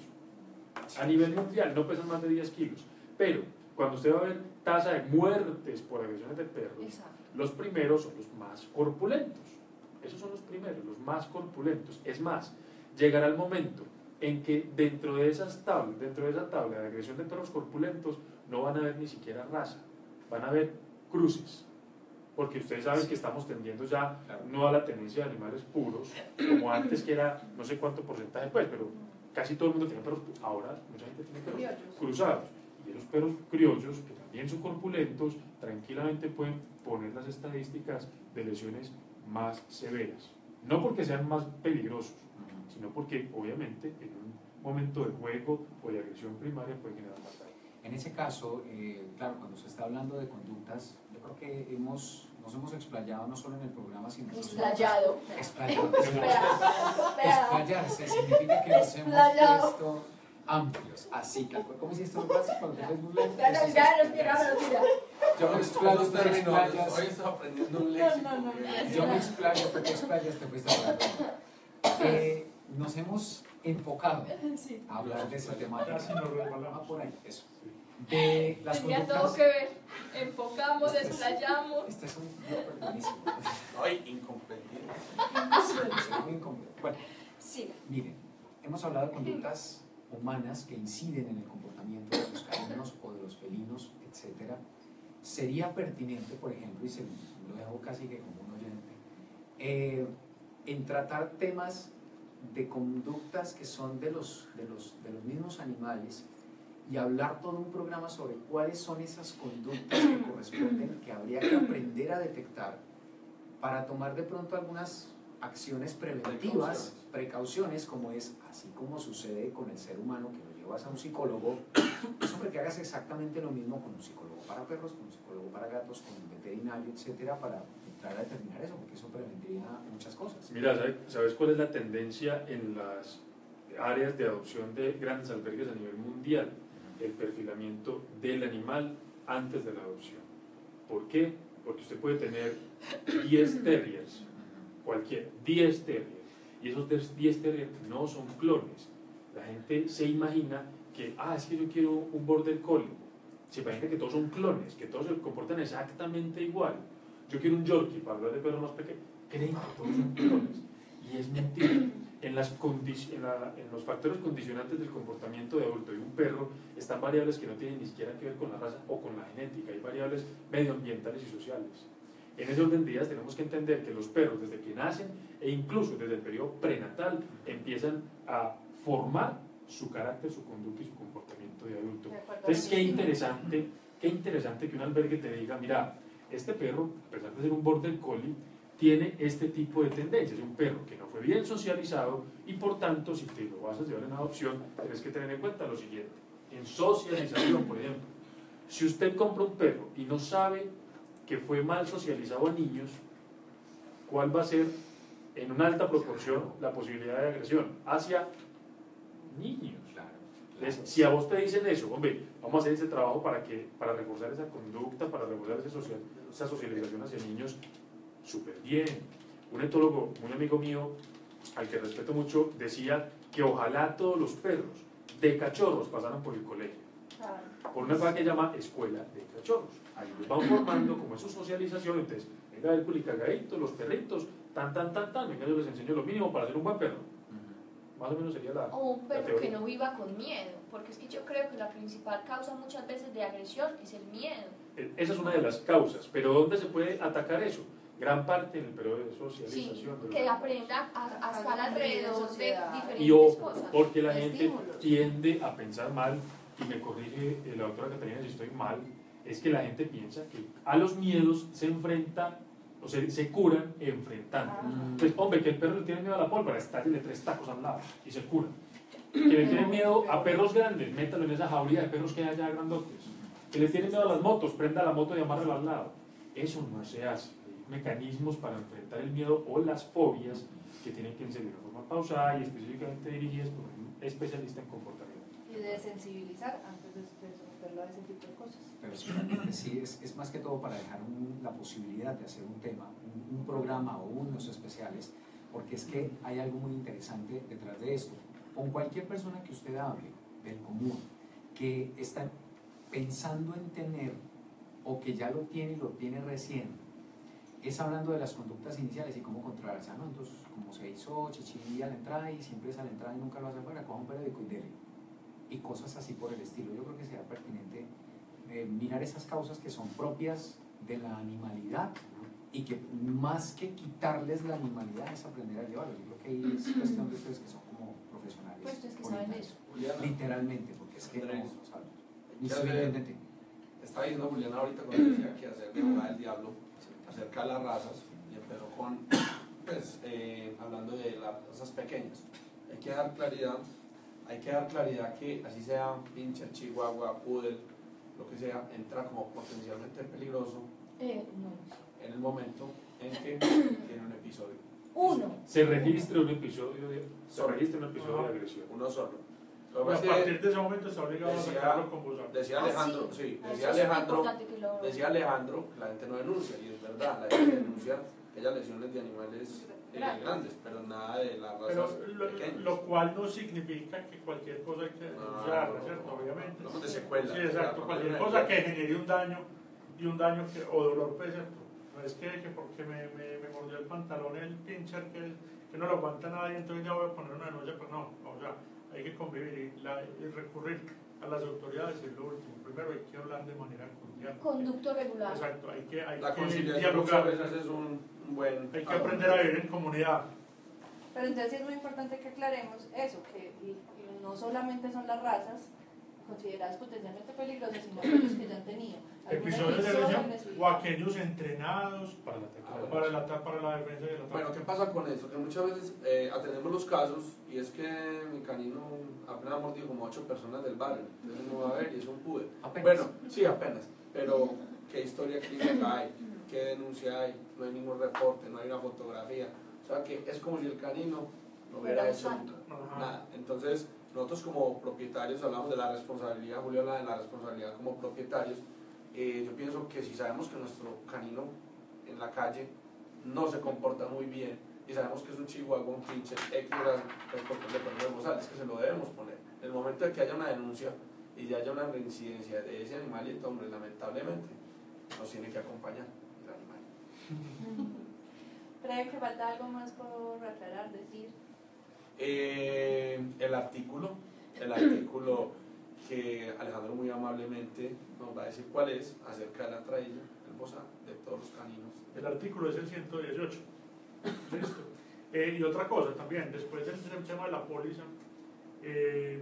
Speaker 7: A nivel mundial no pesan más de diez kilos. Pero cuando usted va a ver tasa de muertes por agresiones de perros,
Speaker 3: Exacto.
Speaker 7: los primeros son los más corpulentos. Esos son los primeros, los más corpulentos. Es más, llegará el momento en que dentro de esas tablas, dentro de esa tabla de agresión de perros corpulentos, no van a haber ni siquiera raza, van a haber cruces. Porque ustedes saben que estamos tendiendo ya no a la tenencia de animales puros, como antes que era no sé cuánto porcentaje, pues, pero casi todo el mundo tenía perros puros. Ahora mucha gente tiene perros
Speaker 6: Criollos.
Speaker 7: cruzados. Y esos perros criollos, que también son corpulentos, tranquilamente pueden poner las estadísticas de lesiones más severas. No porque sean más peligrosos, sino porque obviamente en un momento de juego o de agresión primaria pueden generar batalla.
Speaker 1: En ese caso, eh, claro, cuando se está hablando de conductas, yo creo que hemos, nos hemos explayado no solo en el programa, sino en nosotros.
Speaker 3: Explayado.
Speaker 1: Explayado.
Speaker 3: Espera.
Speaker 1: Explayarse significa que nos hemos
Speaker 3: Explayado.
Speaker 1: puesto amplios, así, tal cual. ¿Cómo hiciste los brazos cuando te ves muy lento?
Speaker 3: Ya, no, ya, respira, respira.
Speaker 1: Yo me explayo,
Speaker 2: Los
Speaker 1: tú te
Speaker 2: términos,
Speaker 1: explayas.
Speaker 2: hoy estoy aprendiendo un
Speaker 3: No,
Speaker 2: léxico.
Speaker 3: no, no,
Speaker 2: güey.
Speaker 1: Yo me explayo, tú te explayas, te fuiste a hablar. Eh, nos hemos enfocado
Speaker 3: Sí.
Speaker 1: a hablar de esa temática.
Speaker 4: Casi nos
Speaker 1: Va
Speaker 4: resbalamos.
Speaker 1: por ahí, eso. De las
Speaker 3: Tenía
Speaker 1: conductas.
Speaker 3: todo que ver. Enfocamos,
Speaker 1: Este es-
Speaker 3: desplayamos.
Speaker 1: Este es un buenísimo.
Speaker 2: Ay, incomprendible.
Speaker 1: Es muy incómodo. Bueno,
Speaker 3: Sí.
Speaker 1: miren, hemos hablado de conductas humanas que inciden en el comportamiento de los caninos o de los felinos, etcétera, sería pertinente, por ejemplo, y se lo dejo casi que como un oyente, eh, en tratar temas de conductas que son de los, de, los, de los mismos animales y hablar todo un programa sobre cuáles son esas conductas que corresponden, que habría que aprender a detectar para tomar de pronto algunas acciones preventivas, precauciones, precauciones como es, así como sucede con el ser humano, que lo llevas a un psicólogo, es hombre que hagas exactamente lo mismo con un psicólogo para perros, con un psicólogo para gatos, con un veterinario, etcétera, para entrar a determinar eso, porque eso prevendría muchas cosas.
Speaker 7: Mira, ¿sabes cuál es la tendencia en las áreas de adopción de grandes albergues a nivel mundial? El perfilamiento del animal antes de la adopción. ¿Por qué? Porque usted puede tener diez terriers, cualquier, diez terriers, y esos diez terriers no son clones. La gente se imagina que, ah, es que yo quiero un border collie. Se imagina que todos son clones, que todos se comportan exactamente igual. Yo quiero un Yorkie, para hablar de perros más pequeños. Creen que todos son clones. Y es mentira. En, las en, la, en los factores condicionantes del comportamiento de adulto de un perro están variables que no tienen ni siquiera que ver con la raza o con la genética. Hay variables medioambientales y sociales. En ese orden de ideas tenemos que entender que los perros desde que nacen e incluso desde el periodo prenatal empiezan a formar su carácter, su conducta y su comportamiento de adulto. Entonces, qué interesante, qué interesante que un albergue te diga, mira, este perro, a pesar de ser un border collie, tiene este tipo de tendencias. Es un perro que no fue bien socializado y por tanto, si te lo vas a llevar en adopción, tienes que tener en cuenta lo siguiente. En socialización, por ejemplo, si usted compra un perro y no sabe que fue mal socializado a niños, ¿cuál va a ser en una alta proporción la posibilidad de agresión hacia niños? Entonces, si a vos te dicen eso, hombre, vamos a hacer ese trabajo para, que, para reforzar esa conducta, para reforzar ese social, esa socialización hacia niños, súper bien. Un etólogo, un amigo mío, al que respeto mucho, decía que ojalá todos los perros de cachorros pasaran por el colegio, por una cosa que llama escuela de cachorros. Ahí los van formando, como es su socialización, entonces, venga el culicagadito, los perritos, tan, tan, tan, tan, venga, yo les enseño lo mínimo para ser un buen perro. Más o menos sería la...
Speaker 3: O un perro que no viva con miedo, porque es que yo creo que la principal causa muchas veces de agresión es el miedo.
Speaker 7: Esa es una de las causas, pero ¿dónde se puede atacar eso? Gran parte en el periodo de socialización.
Speaker 3: Sí, que aprenda a, a estar alrededor de diferentes
Speaker 7: y ojo,
Speaker 3: cosas.
Speaker 7: porque la gente tiende a pensar mal, y me corrige la doctora Catalina si estoy mal, es que la gente piensa que a los miedos se enfrenta, o sea, se curan enfrentando.
Speaker 3: Ah.
Speaker 7: Pues, hombre, que el perro le tiene miedo a la pólvora, estállele tres tacos al lado y se cura. Que le tiene miedo a perros grandes, métalo en esa jauría de perros que hay allá grandotes. Que le tiene miedo a las motos, prenda la moto y amárrela al lado. Eso no se hace. Hay mecanismos para enfrentar el miedo o las fobias que tienen que ser de una forma pausada y específicamente dirigidas por un especialista en comportamiento.
Speaker 6: Y de sensibilizar antes de, de someterlo a ese tipo de cosas.
Speaker 1: Pero sí, sí es, es más que todo para dejar un, la posibilidad de hacer un tema, un, un programa o unos especiales, porque es que hay algo muy interesante detrás de esto. Con cualquier persona que usted hable del común, que está pensando en tener o que ya lo tiene y lo tiene recién, es hablando de las conductas iniciales y cómo controlarse. ¿No? Entonces, como se hizo chichi a la entrada y siempre es a la entrada y nunca lo hace afuera, coja un periódico y dele. Y cosas así por el estilo. Yo creo que sería pertinente eh, mirar esas causas que son propias de la animalidad, ¿no? Y que más que quitarles la animalidad es aprender a llevarlos. Yo creo que ahí es cuestión de ustedes que son como profesionales.
Speaker 3: Pues ustedes que saben de eso.
Speaker 2: Juliana,
Speaker 1: Literalmente, porque es que no,
Speaker 2: Andrés,
Speaker 1: no saben.
Speaker 2: hay
Speaker 1: Ni
Speaker 2: que
Speaker 1: soy
Speaker 2: hacer-
Speaker 1: intendente.
Speaker 2: Estaba diciendo Juliana ahorita cuando decía que hacer de abogada del diablo acerca de las razas y empezó con, pues, eh, hablando de las razas pequeñas. Hay que dar claridad, hay que dar claridad que así sea pincher, chihuahua, poodle, lo que sea, entra como potencialmente peligroso
Speaker 3: Eh, no.
Speaker 2: en el momento en que tiene un episodio.
Speaker 3: Uno.
Speaker 7: Se registra un episodio de, se registra un episodio de agresión.
Speaker 2: Uno solo. Lo que
Speaker 4: A
Speaker 2: pasa es
Speaker 4: partir
Speaker 2: que
Speaker 4: de ese momento está obligado a
Speaker 2: decía-
Speaker 4: sacarlo con voz alta.
Speaker 2: decía
Speaker 3: Ah,
Speaker 2: Alejandro,
Speaker 3: sí.
Speaker 2: sí,
Speaker 3: Ah,
Speaker 2: decía
Speaker 3: eso es muy
Speaker 2: Alejandro,
Speaker 3: importante que lo-
Speaker 2: decía Alejandro que la gente no denuncia, y es verdad, la gente denuncia aquellas lesiones de animales eh, grandes, pero nada de las
Speaker 4: Pero
Speaker 2: razas
Speaker 4: lo,
Speaker 2: pequeñas.
Speaker 4: lo cual no significa que cualquier cosa hay que denunciarla, ¿cierto? Obviamente.
Speaker 2: Hablamos de secuelas.
Speaker 4: Sí, exacto.
Speaker 2: Ya,
Speaker 4: Cualquier
Speaker 2: no,
Speaker 4: cosa
Speaker 2: no,
Speaker 4: que genere un daño y un daño que, o dolor, pues, ¿cierto? No es que, que porque me, me, me mordió el pantalón el pincher que, que no lo aguanta nadie, entonces ya voy a poner una denuncia, pero no, o sea, hay que convivir y, la, y recurrir a las autoridades es lo último. Primero hay que hablar de manera cordial.
Speaker 3: Conducto regular.
Speaker 4: Exacto, hay que, hay
Speaker 2: La
Speaker 4: que
Speaker 2: conciliación muchas
Speaker 4: dialogar,
Speaker 2: veces es un, un buen...
Speaker 4: hay que aprender a vivir en comunidad.
Speaker 6: Pero entonces sí es muy importante que aclaremos eso, que no solamente son las razas consideradas potencialmente peligrosas, sino aquellos que ya han tenido algún
Speaker 4: Episodios de
Speaker 6: episodio
Speaker 4: agresión
Speaker 6: en su
Speaker 4: o
Speaker 6: vida.
Speaker 4: aquellos entrenados
Speaker 7: Para la ataque.
Speaker 4: para, el ata- para la defensa y el ataque.
Speaker 2: Bueno, ¿qué pasa con eso? Que muchas veces eh, atendemos los casos y es que mi canino apenas ha mordido como ocho personas del barrio, entonces uno va a ver y es un pude.
Speaker 1: Apenas.
Speaker 2: Bueno, sí, apenas, pero ¿qué historia clínica hay? ¿Qué denuncia hay? No hay ningún reporte, no hay una fotografía. O sea que es como si el canino no hubiera
Speaker 3: Fuera
Speaker 2: hecho
Speaker 3: santo.
Speaker 2: nunca
Speaker 4: Ajá.
Speaker 2: nada. Entonces, nosotros como propietarios hablamos de la responsabilidad, Julio habla de la responsabilidad como propietarios. Eh, yo pienso que si sabemos que nuestro canino en la calle no se comporta muy bien y sabemos que es un chihuahua, un pinche X, es porque le ponemos es que se lo debemos poner. En el momento de que haya una denuncia y ya haya una reincidencia de ese animalito, hombre, lamentablemente nos tiene que acompañar el animal.
Speaker 6: ¿Creen que falta algo más por aclarar, decir?
Speaker 2: Eh, el artículo, el artículo que Alejandro muy amablemente nos va a decir cuál es, acerca de la traída, el bozal de todos los caninos.
Speaker 4: El artículo es el ciento dieciocho. Listo. Eh, y otra cosa también, después del tema de la póliza, eh,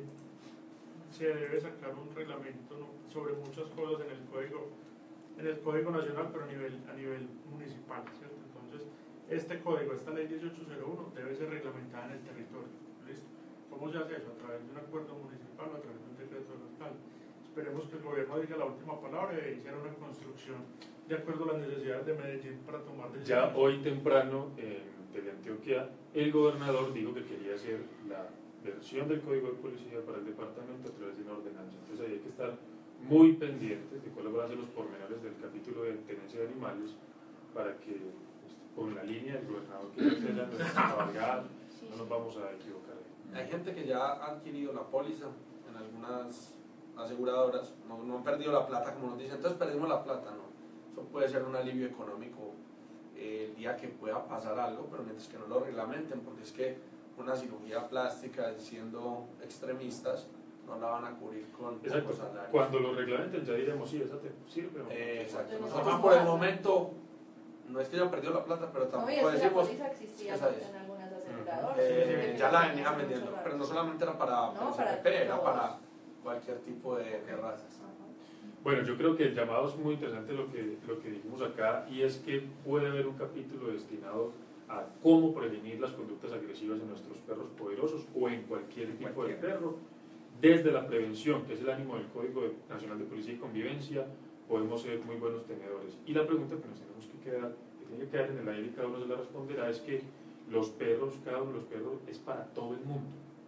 Speaker 4: se debe sacar un reglamento, ¿no?, sobre muchas cosas en el código, en el código nacional, pero a nivel, a nivel municipal, ¿cierto? Entonces, este código, esta ley dieciocho cero uno, debe ser reglamentada en el territorio. ¿Listo? ¿Cómo se hace eso? A través de un acuerdo municipal o a través de un decreto local. Esperemos que el gobierno diga la última palabra y hiciera una construcción de acuerdo a las necesidades de Medellín para tomar decisiones.
Speaker 7: Ya hoy temprano en Teleantioquia el gobernador dijo que quería hacer la versión del código de policía para el departamento a través de una ordenanza. Entonces ahí hay que estar muy pendientes de cuáles van a ser los pormenores del capítulo de tenencia de animales para que pues, con la línea del gobernador que ya sea nuestra cabalgada,
Speaker 3: Sí,
Speaker 7: no nos vamos a equivocar.
Speaker 2: Hay gente que ya ha adquirido la póliza en algunas aseguradoras, no, no han perdido la plata como nos dicen, entonces perdimos la plata, no. Eso puede ser un alivio económico eh, el día que pueda pasar algo, pero mientras que no lo reglamenten, porque es que una cirugía plástica, siendo extremistas, no la van a cubrir con
Speaker 7: Exacto.
Speaker 2: pocos salarios.
Speaker 7: Cuando lo reglamenten ya diremos, sí, esa te sirve o no.
Speaker 2: Eh, exacto.
Speaker 6: Entonces,
Speaker 2: Nosotros
Speaker 6: no
Speaker 2: por el
Speaker 6: pasa.
Speaker 2: momento, no es que hayan perdido la plata, pero
Speaker 6: No,
Speaker 2: tampoco
Speaker 6: y es que la
Speaker 2: decimos,
Speaker 6: póliza existía
Speaker 2: esa es.
Speaker 6: en algunas aseguradoras.
Speaker 2: eh,
Speaker 6: Sí,
Speaker 2: ya la
Speaker 6: sí,
Speaker 2: venían
Speaker 6: sí,
Speaker 2: vendiendo,
Speaker 6: mucho
Speaker 2: pero no
Speaker 6: raro.
Speaker 2: solamente era para,
Speaker 6: No,
Speaker 2: para
Speaker 6: para
Speaker 2: C P P, era
Speaker 6: todos.
Speaker 2: para cualquier tipo de, de razas.
Speaker 6: Ajá.
Speaker 7: Bueno, yo creo que el llamado es muy interesante lo que, lo que dijimos acá, y es que puede haber un capítulo destinado a cómo prevenir las conductas agresivas en nuestros perros poderosos o en cualquier tipo de
Speaker 1: Cualquiera.
Speaker 7: perro. Desde la prevención, que es el ánimo del Código Nacional de Policía y Convivencia, podemos ser muy buenos tenedores. Y la pregunta que nos tenemos que quedar, que tiene que quedar en el aire y cada uno se la responderá, es que los perros, cada uno de los perros es para todo el mundo.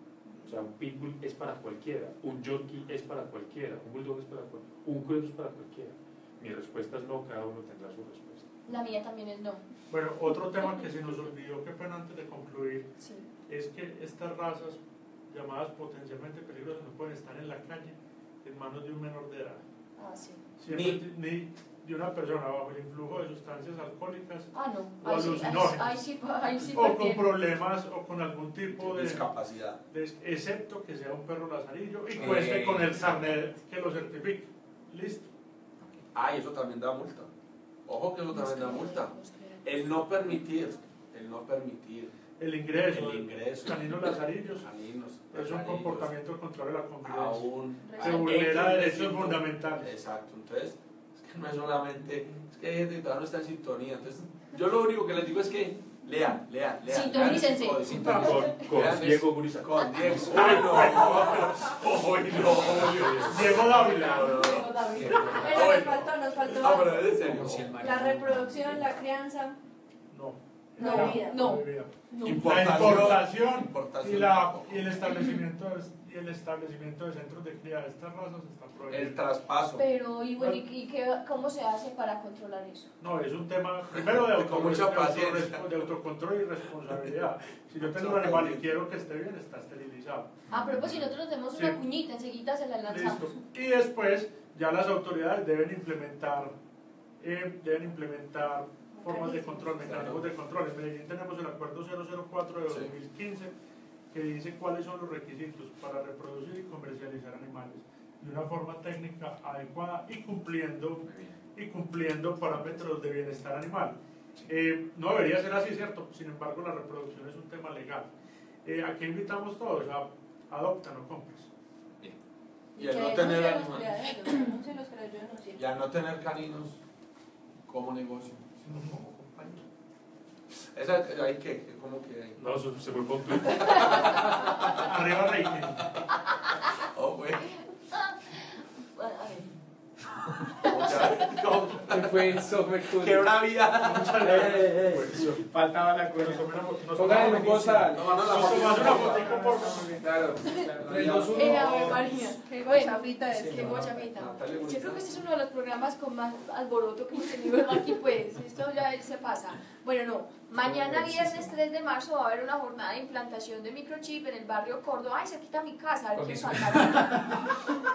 Speaker 7: O sea, un pitbull es para cualquiera, un yorkie es para cualquiera, un bulldog es para cualquiera, un cruzo es para cualquiera. Mi respuesta es no, cada uno tendrá su respuesta.
Speaker 3: La mía también es no.
Speaker 4: Bueno, otro tema que se nos olvidó, qué pena antes de concluir,
Speaker 3: Sí.
Speaker 4: es que estas razas llamadas potencialmente peligrosas no pueden estar en la calle en manos de un menor de edad.
Speaker 3: Ah, sí.
Speaker 4: Siempre ni de una persona bajo el influjo de sustancias alcohólicas
Speaker 3: Ah, no.
Speaker 4: O
Speaker 3: Ahí sí, ahí,
Speaker 4: alucinógenos.
Speaker 3: ahí sí, ahí sí
Speaker 4: o con
Speaker 3: perdieron.
Speaker 4: problemas o con algún tipo de,
Speaker 2: Discapacidad.
Speaker 4: de- excepto que sea un perro lazarillo y
Speaker 2: Sí.
Speaker 4: cueste con el carnet que lo certifique. Listo.
Speaker 2: Ah, y eso también da multa. Ojo que eso también da multa. El no permitir, el no permitir
Speaker 4: El ingreso,
Speaker 2: el ingreso
Speaker 4: caninos lazarillos,
Speaker 2: caninos,
Speaker 4: es un
Speaker 2: lazarillos,
Speaker 4: comportamiento contrario a la convivencia.
Speaker 2: aún
Speaker 4: Se
Speaker 3: Ah,
Speaker 4: vulnera
Speaker 2: X
Speaker 4: derechos
Speaker 2: cinco.
Speaker 4: fundamentales.
Speaker 2: Exacto, entonces es que no es solamente, es que hay gente que todavía no está en sintonía. Entonces, yo lo único que les digo es que lean, lean, lean.
Speaker 3: Sintonícense.
Speaker 2: lean ese código.
Speaker 7: Con, con
Speaker 2: Vean,
Speaker 7: Diego Guriza.
Speaker 2: Con Diego. ¡Ay, no! ¡Ay, no!
Speaker 4: Diego Dávila.
Speaker 2: No, no, no.
Speaker 6: Pero nos faltó, nos faltó
Speaker 2: No, pero es en serio.
Speaker 1: Como si el
Speaker 6: la
Speaker 1: marido-
Speaker 6: reproducción, la crianza,
Speaker 4: No.
Speaker 6: no,
Speaker 3: No,
Speaker 6: vida.
Speaker 3: no.
Speaker 4: Prohibida.
Speaker 3: No.
Speaker 4: La
Speaker 2: Importación.
Speaker 4: importación
Speaker 2: Importación.
Speaker 4: y, la, y el establecimiento de, y el establecimiento de centros de cría de estas razas está prohibido.
Speaker 2: El traspaso.
Speaker 3: Pero, y bueno, ¿y, y qué, cómo se hace para controlar eso?
Speaker 4: No, es un tema primero de, auto,
Speaker 2: Con mucha
Speaker 4: de,
Speaker 2: paciencia.
Speaker 4: autorrespo- de autocontrol y responsabilidad. Si yo tengo un animal y quiero que esté bien, está esterilizado.
Speaker 3: Ah, pero pues si nosotros tenemos
Speaker 4: Sí.
Speaker 3: una cuñita, enseguida se la lanzamos.
Speaker 4: Listo. Y después ya las autoridades deben implementar, eh, deben implementar formas de control, mecanismos de control. En Medellín tenemos el acuerdo cero cero cuatro de dos mil quince que dice cuáles son los requisitos para reproducir y comercializar animales de una forma técnica adecuada y cumpliendo, y cumpliendo parámetros de bienestar animal. Eh, no debería ser así, ¿cierto? Sin embargo, la reproducción es un tema legal. Eh, ¿A qué invitamos todos? A adopta, no compres.
Speaker 2: Y el no tener
Speaker 6: los
Speaker 2: animales.
Speaker 6: criaderos, los que yo denuncié.
Speaker 2: Y al no tener caninos como negocio, sino como compañía. Esa, ¿hay qué? ¿Cómo que hay?
Speaker 7: No, eso se fue con Twitter.
Speaker 4: Arriba rating.
Speaker 2: Oh, güey.
Speaker 3: Bueno, a ver.
Speaker 5: ¿Qué fue eso?
Speaker 2: ¡Qué bravia!
Speaker 5: Faltaba la cosa.
Speaker 4: Nos tomamos- nos
Speaker 5: Pongan en
Speaker 4: tomamos
Speaker 5: voz alta.
Speaker 2: No, no, la
Speaker 4: Nos tomamos una
Speaker 2: foto.
Speaker 4: fotico, por favor.
Speaker 5: Claro. tres, dos, uno.
Speaker 3: Eh, Ave María.
Speaker 6: Qué
Speaker 3: Bueno,
Speaker 6: guachafita es.
Speaker 3: qué guachafita.
Speaker 2: Natalia,
Speaker 3: Yo creo que este es uno de los programas con más alboroto que hemos tenido aquí, pues. Esto ya se pasa. Bueno, no. Mañana, viernes tres de marzo, va a haber una jornada de implantación de microchip en el barrio Córdoba. Ay, cerquita a mi casa. A ver quién faltará.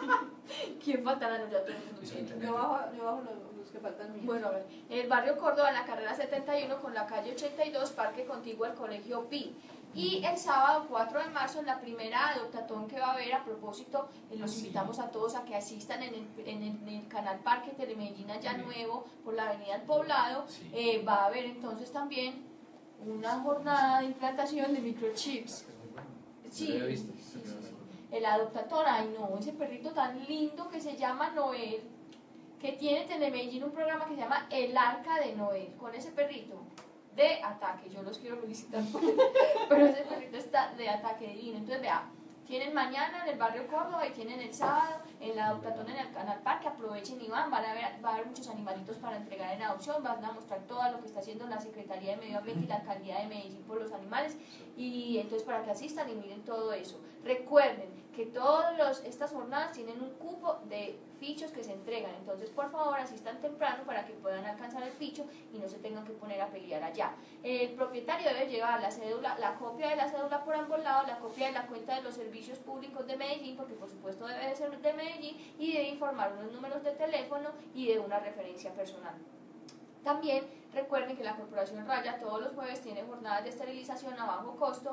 Speaker 3: ¿Quién faltará? No, ya todo el mundo tiene.
Speaker 6: Yo bajo, yo bajo los, los que faltan míos.
Speaker 3: Bueno, a ver, en el barrio Córdoba, en la carrera setenta y uno con la calle ochenta y dos, parque contiguo al colegio Pi. Y el sábado cuatro de marzo, en la primera adoptatón que va a haber, a propósito, eh, los invitamos a todos a que asistan en el, en el, en el canal Parque Telemedellín allá nuevo, por la avenida del Poblado.
Speaker 1: Sí.
Speaker 3: Eh, va a haber entonces también una jornada de implantación de microchips. Sí,
Speaker 1: Yo lo había visto.
Speaker 3: sí, sí, sí. El adoptatón, ay no, ese perrito tan lindo que se llama Noel, que tiene Telemedellín un programa que se llama El Arca de Noel, con ese perrito de ataque. Yo los quiero felicitar por él, pero ese perrito está de ataque divino. Entonces, vea, tienen mañana en el barrio Córdoba y tienen el sábado en la adoptatón en el canal Parque. Aprovechen y van, van a ver, va a haber muchos animalitos para entregar en adopción, van a mostrar todo lo que está haciendo la Secretaría de Medio Ambiente y la Alcaldía de Medellín por los animales, y entonces para que asistan y miren todo eso. Recuerden que todas estas jornadas tienen un cupo de fichos que se entregan, entonces por favor asistan temprano para que puedan alcanzar el ficho y no se tengan que poner a pelear allá. El propietario debe llevar la cédula, la copia de la cédula por ambos lados, la copia de la cuenta de los servicios públicos de Medellín, porque por supuesto debe de ser de Medellín, y debe informar unos números de teléfono y de una referencia personal. También recuerden que la Corporación Raya todos los jueves tiene jornadas de esterilización a bajo costo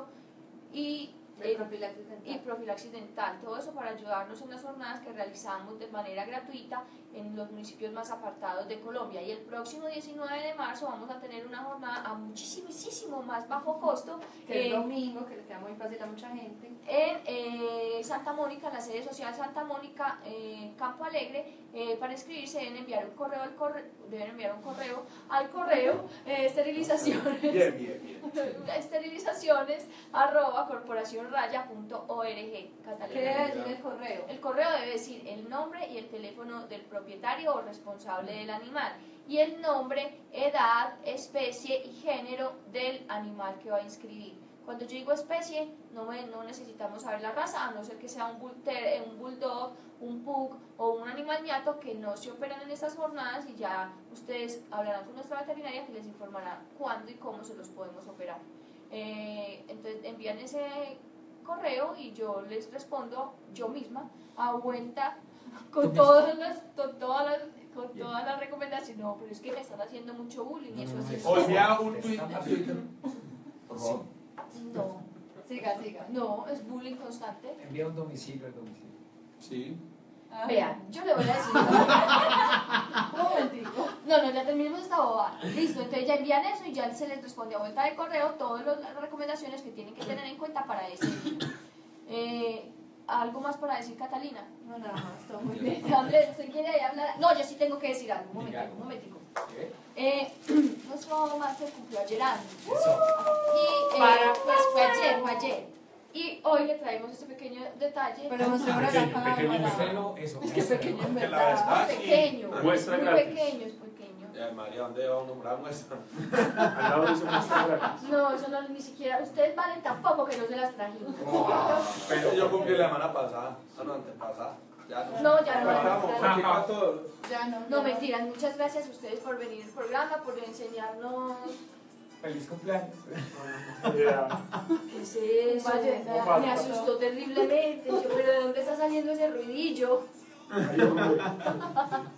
Speaker 3: y
Speaker 6: De profilaxis dental.
Speaker 3: y profilaxis dental, todo eso para ayudarnos en las jornadas que realizamos de manera gratuita en los municipios más apartados de Colombia. Y el próximo diecinueve de marzo vamos a tener una jornada a muchísimo más bajo costo
Speaker 6: Que es
Speaker 3: eh,
Speaker 6: domingo, que le queda muy fácil a mucha gente.
Speaker 3: en eh, Santa Mónica, en la sede social Santa Mónica, eh, Campo Alegre. Eh, para inscribirse deben enviar un correo al correo, deben enviar un correo al correo eh, esterilizaciones.
Speaker 2: Bien, bien, bien.
Speaker 3: esterilizaciones arroba corporacionraya punto org.
Speaker 6: ¿Qué
Speaker 3: Catalina.
Speaker 6: debe decir el correo?
Speaker 3: El correo debe decir el nombre y el teléfono del propietario o responsable del animal, y el nombre, edad, especie y género del animal que va a inscribir. Cuando yo digo especie, no, me, no necesitamos saber la raza, a no ser que sea un, bull ter, un bulldog, un pug o un animal ñato, que no se operan en estas jornadas, y ya ustedes hablarán con nuestra veterinaria que les informará cuándo y cómo se los podemos operar. Eh, entonces envían ese correo y yo les respondo yo misma a vuelta con todas las, con todas las, con todas las recomendaciones. No, pero es que me están haciendo mucho bullying y eso es
Speaker 2: O envía un tweet a Twitter. Por favor.
Speaker 3: no,
Speaker 6: Siga, siga.
Speaker 3: no, es bullying constante.
Speaker 1: Envía un domicilio al domicilio.
Speaker 2: Sí.
Speaker 6: Ah,
Speaker 3: Vean, yo le voy a decir.
Speaker 6: Un momentico.
Speaker 3: No, no, ya terminemos esta bobada. Listo, entonces ya envían eso y ya se les responde a vuelta de correo todas las recomendaciones que tienen que tener en cuenta para ese día. Eh, ¿Algo más para decir, Catalina?
Speaker 6: No, nada más, todo muy bien.
Speaker 3: Andrés, ¿usted quiere ahí hablar? No, yo sí tengo que decir algo. Un momentico, un momentico.
Speaker 1: ¿Qué?
Speaker 3: Eh, nuestro máster cumplió ayer años.
Speaker 1: Eso.
Speaker 3: Y eh,
Speaker 6: Para-
Speaker 3: pues fue ayer, fue ayer. Y hoy le traemos este pequeño detalle.
Speaker 6: Pero mostremos la
Speaker 7: Pequeño,
Speaker 6: cámara.
Speaker 7: pequeño,
Speaker 1: Muéstralo, eso.
Speaker 6: Es que pequeño en
Speaker 2: Que la
Speaker 6: verdad.
Speaker 2: verdad,
Speaker 3: Muy
Speaker 2: sí.
Speaker 3: pequeño,
Speaker 7: Muestra
Speaker 3: muy
Speaker 7: gratis.
Speaker 3: pequeño, es pequeño.
Speaker 2: Ya, María, ¿dónde va uno para muestra?
Speaker 7: Al lado de eso muestra gratis.
Speaker 3: No, eso no, ni siquiera, ustedes valen tampoco que no se las trajimos.
Speaker 2: Pero yo cumplí la semana pasada. Ah, no, antepasada. Ya no.
Speaker 3: No, ya no.
Speaker 2: Estamos aquí para todos.
Speaker 6: Ya no.
Speaker 3: No,
Speaker 6: ya
Speaker 3: mentiras, muchas gracias a ustedes por venir al programa, por enseñarnos.
Speaker 1: Feliz cumpleaños.
Speaker 7: Yeah.
Speaker 3: ¿Qué es eso?
Speaker 6: Vaya,
Speaker 3: Me-
Speaker 4: no
Speaker 3: Me
Speaker 4: falta.
Speaker 3: asustó terriblemente. Yo, pero ¿de dónde está saliendo ese ruidillo?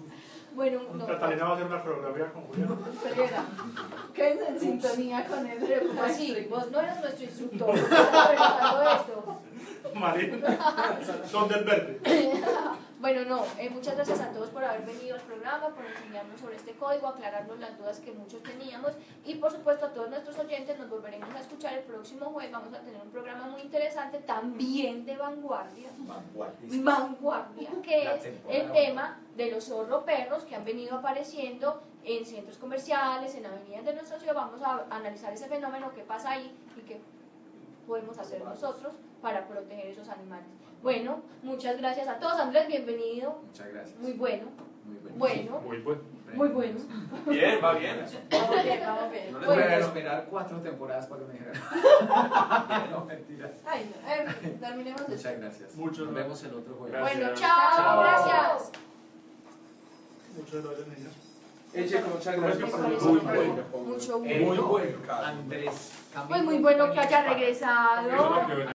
Speaker 3: Bueno, no.
Speaker 4: Catalina va a hacer una coreografía con Julián.
Speaker 6: Espera, quédense en sintonía con el
Speaker 3: Pero como así, vos no eres nuestro instructor, ¿no estás averiguando esto?
Speaker 4: María, son del verde.
Speaker 3: Bueno, no, eh, muchas gracias a todos por haber venido al programa, por enseñarnos sobre este código, aclararnos las dudas que muchos teníamos y por supuesto a todos nuestros oyentes nos volveremos a escuchar el próximo jueves. Vamos a tener un programa muy interesante, también de vanguardia,
Speaker 1: Vanguardista.
Speaker 3: vanguardia, que
Speaker 1: La
Speaker 3: es
Speaker 1: temporada
Speaker 3: el tema de los zorroperros que han venido apareciendo en centros comerciales, en avenidas de nuestra ciudad. Vamos a analizar ese fenómeno, qué pasa ahí y qué podemos hacer nosotros para proteger esos animales. Bueno, muchas gracias a todos. Andrés, bienvenido.
Speaker 1: Muchas gracias.
Speaker 3: Muy bueno.
Speaker 1: Muy bueno.
Speaker 3: Bueno,
Speaker 7: Muy bueno.
Speaker 3: muy bueno.
Speaker 2: Bien, va bien.
Speaker 6: Vamos bien, vamos bien.
Speaker 2: No les
Speaker 1: Voy
Speaker 2: voy
Speaker 1: a
Speaker 2: a
Speaker 1: esperar cuatro temporadas para que me dijeran. No, mentiras.
Speaker 6: Ay, no, en fin, terminemos esto.
Speaker 1: Muchas gracias.
Speaker 4: Muchas
Speaker 1: Nos
Speaker 4: gracias.
Speaker 1: vemos el otro jueves.
Speaker 7: Gracias.
Speaker 3: Bueno, chao,
Speaker 7: Chao.
Speaker 3: gracias.
Speaker 4: Muchas gracias, niños.
Speaker 5: Eche, muchas gracias.
Speaker 3: Muy
Speaker 1: bueno.
Speaker 3: Mucho
Speaker 1: Eh,
Speaker 3: gusto.
Speaker 1: Muy bueno. Andrés Camilo.
Speaker 3: Pues muy bueno que haya regresado.
Speaker 7: Eso es lo que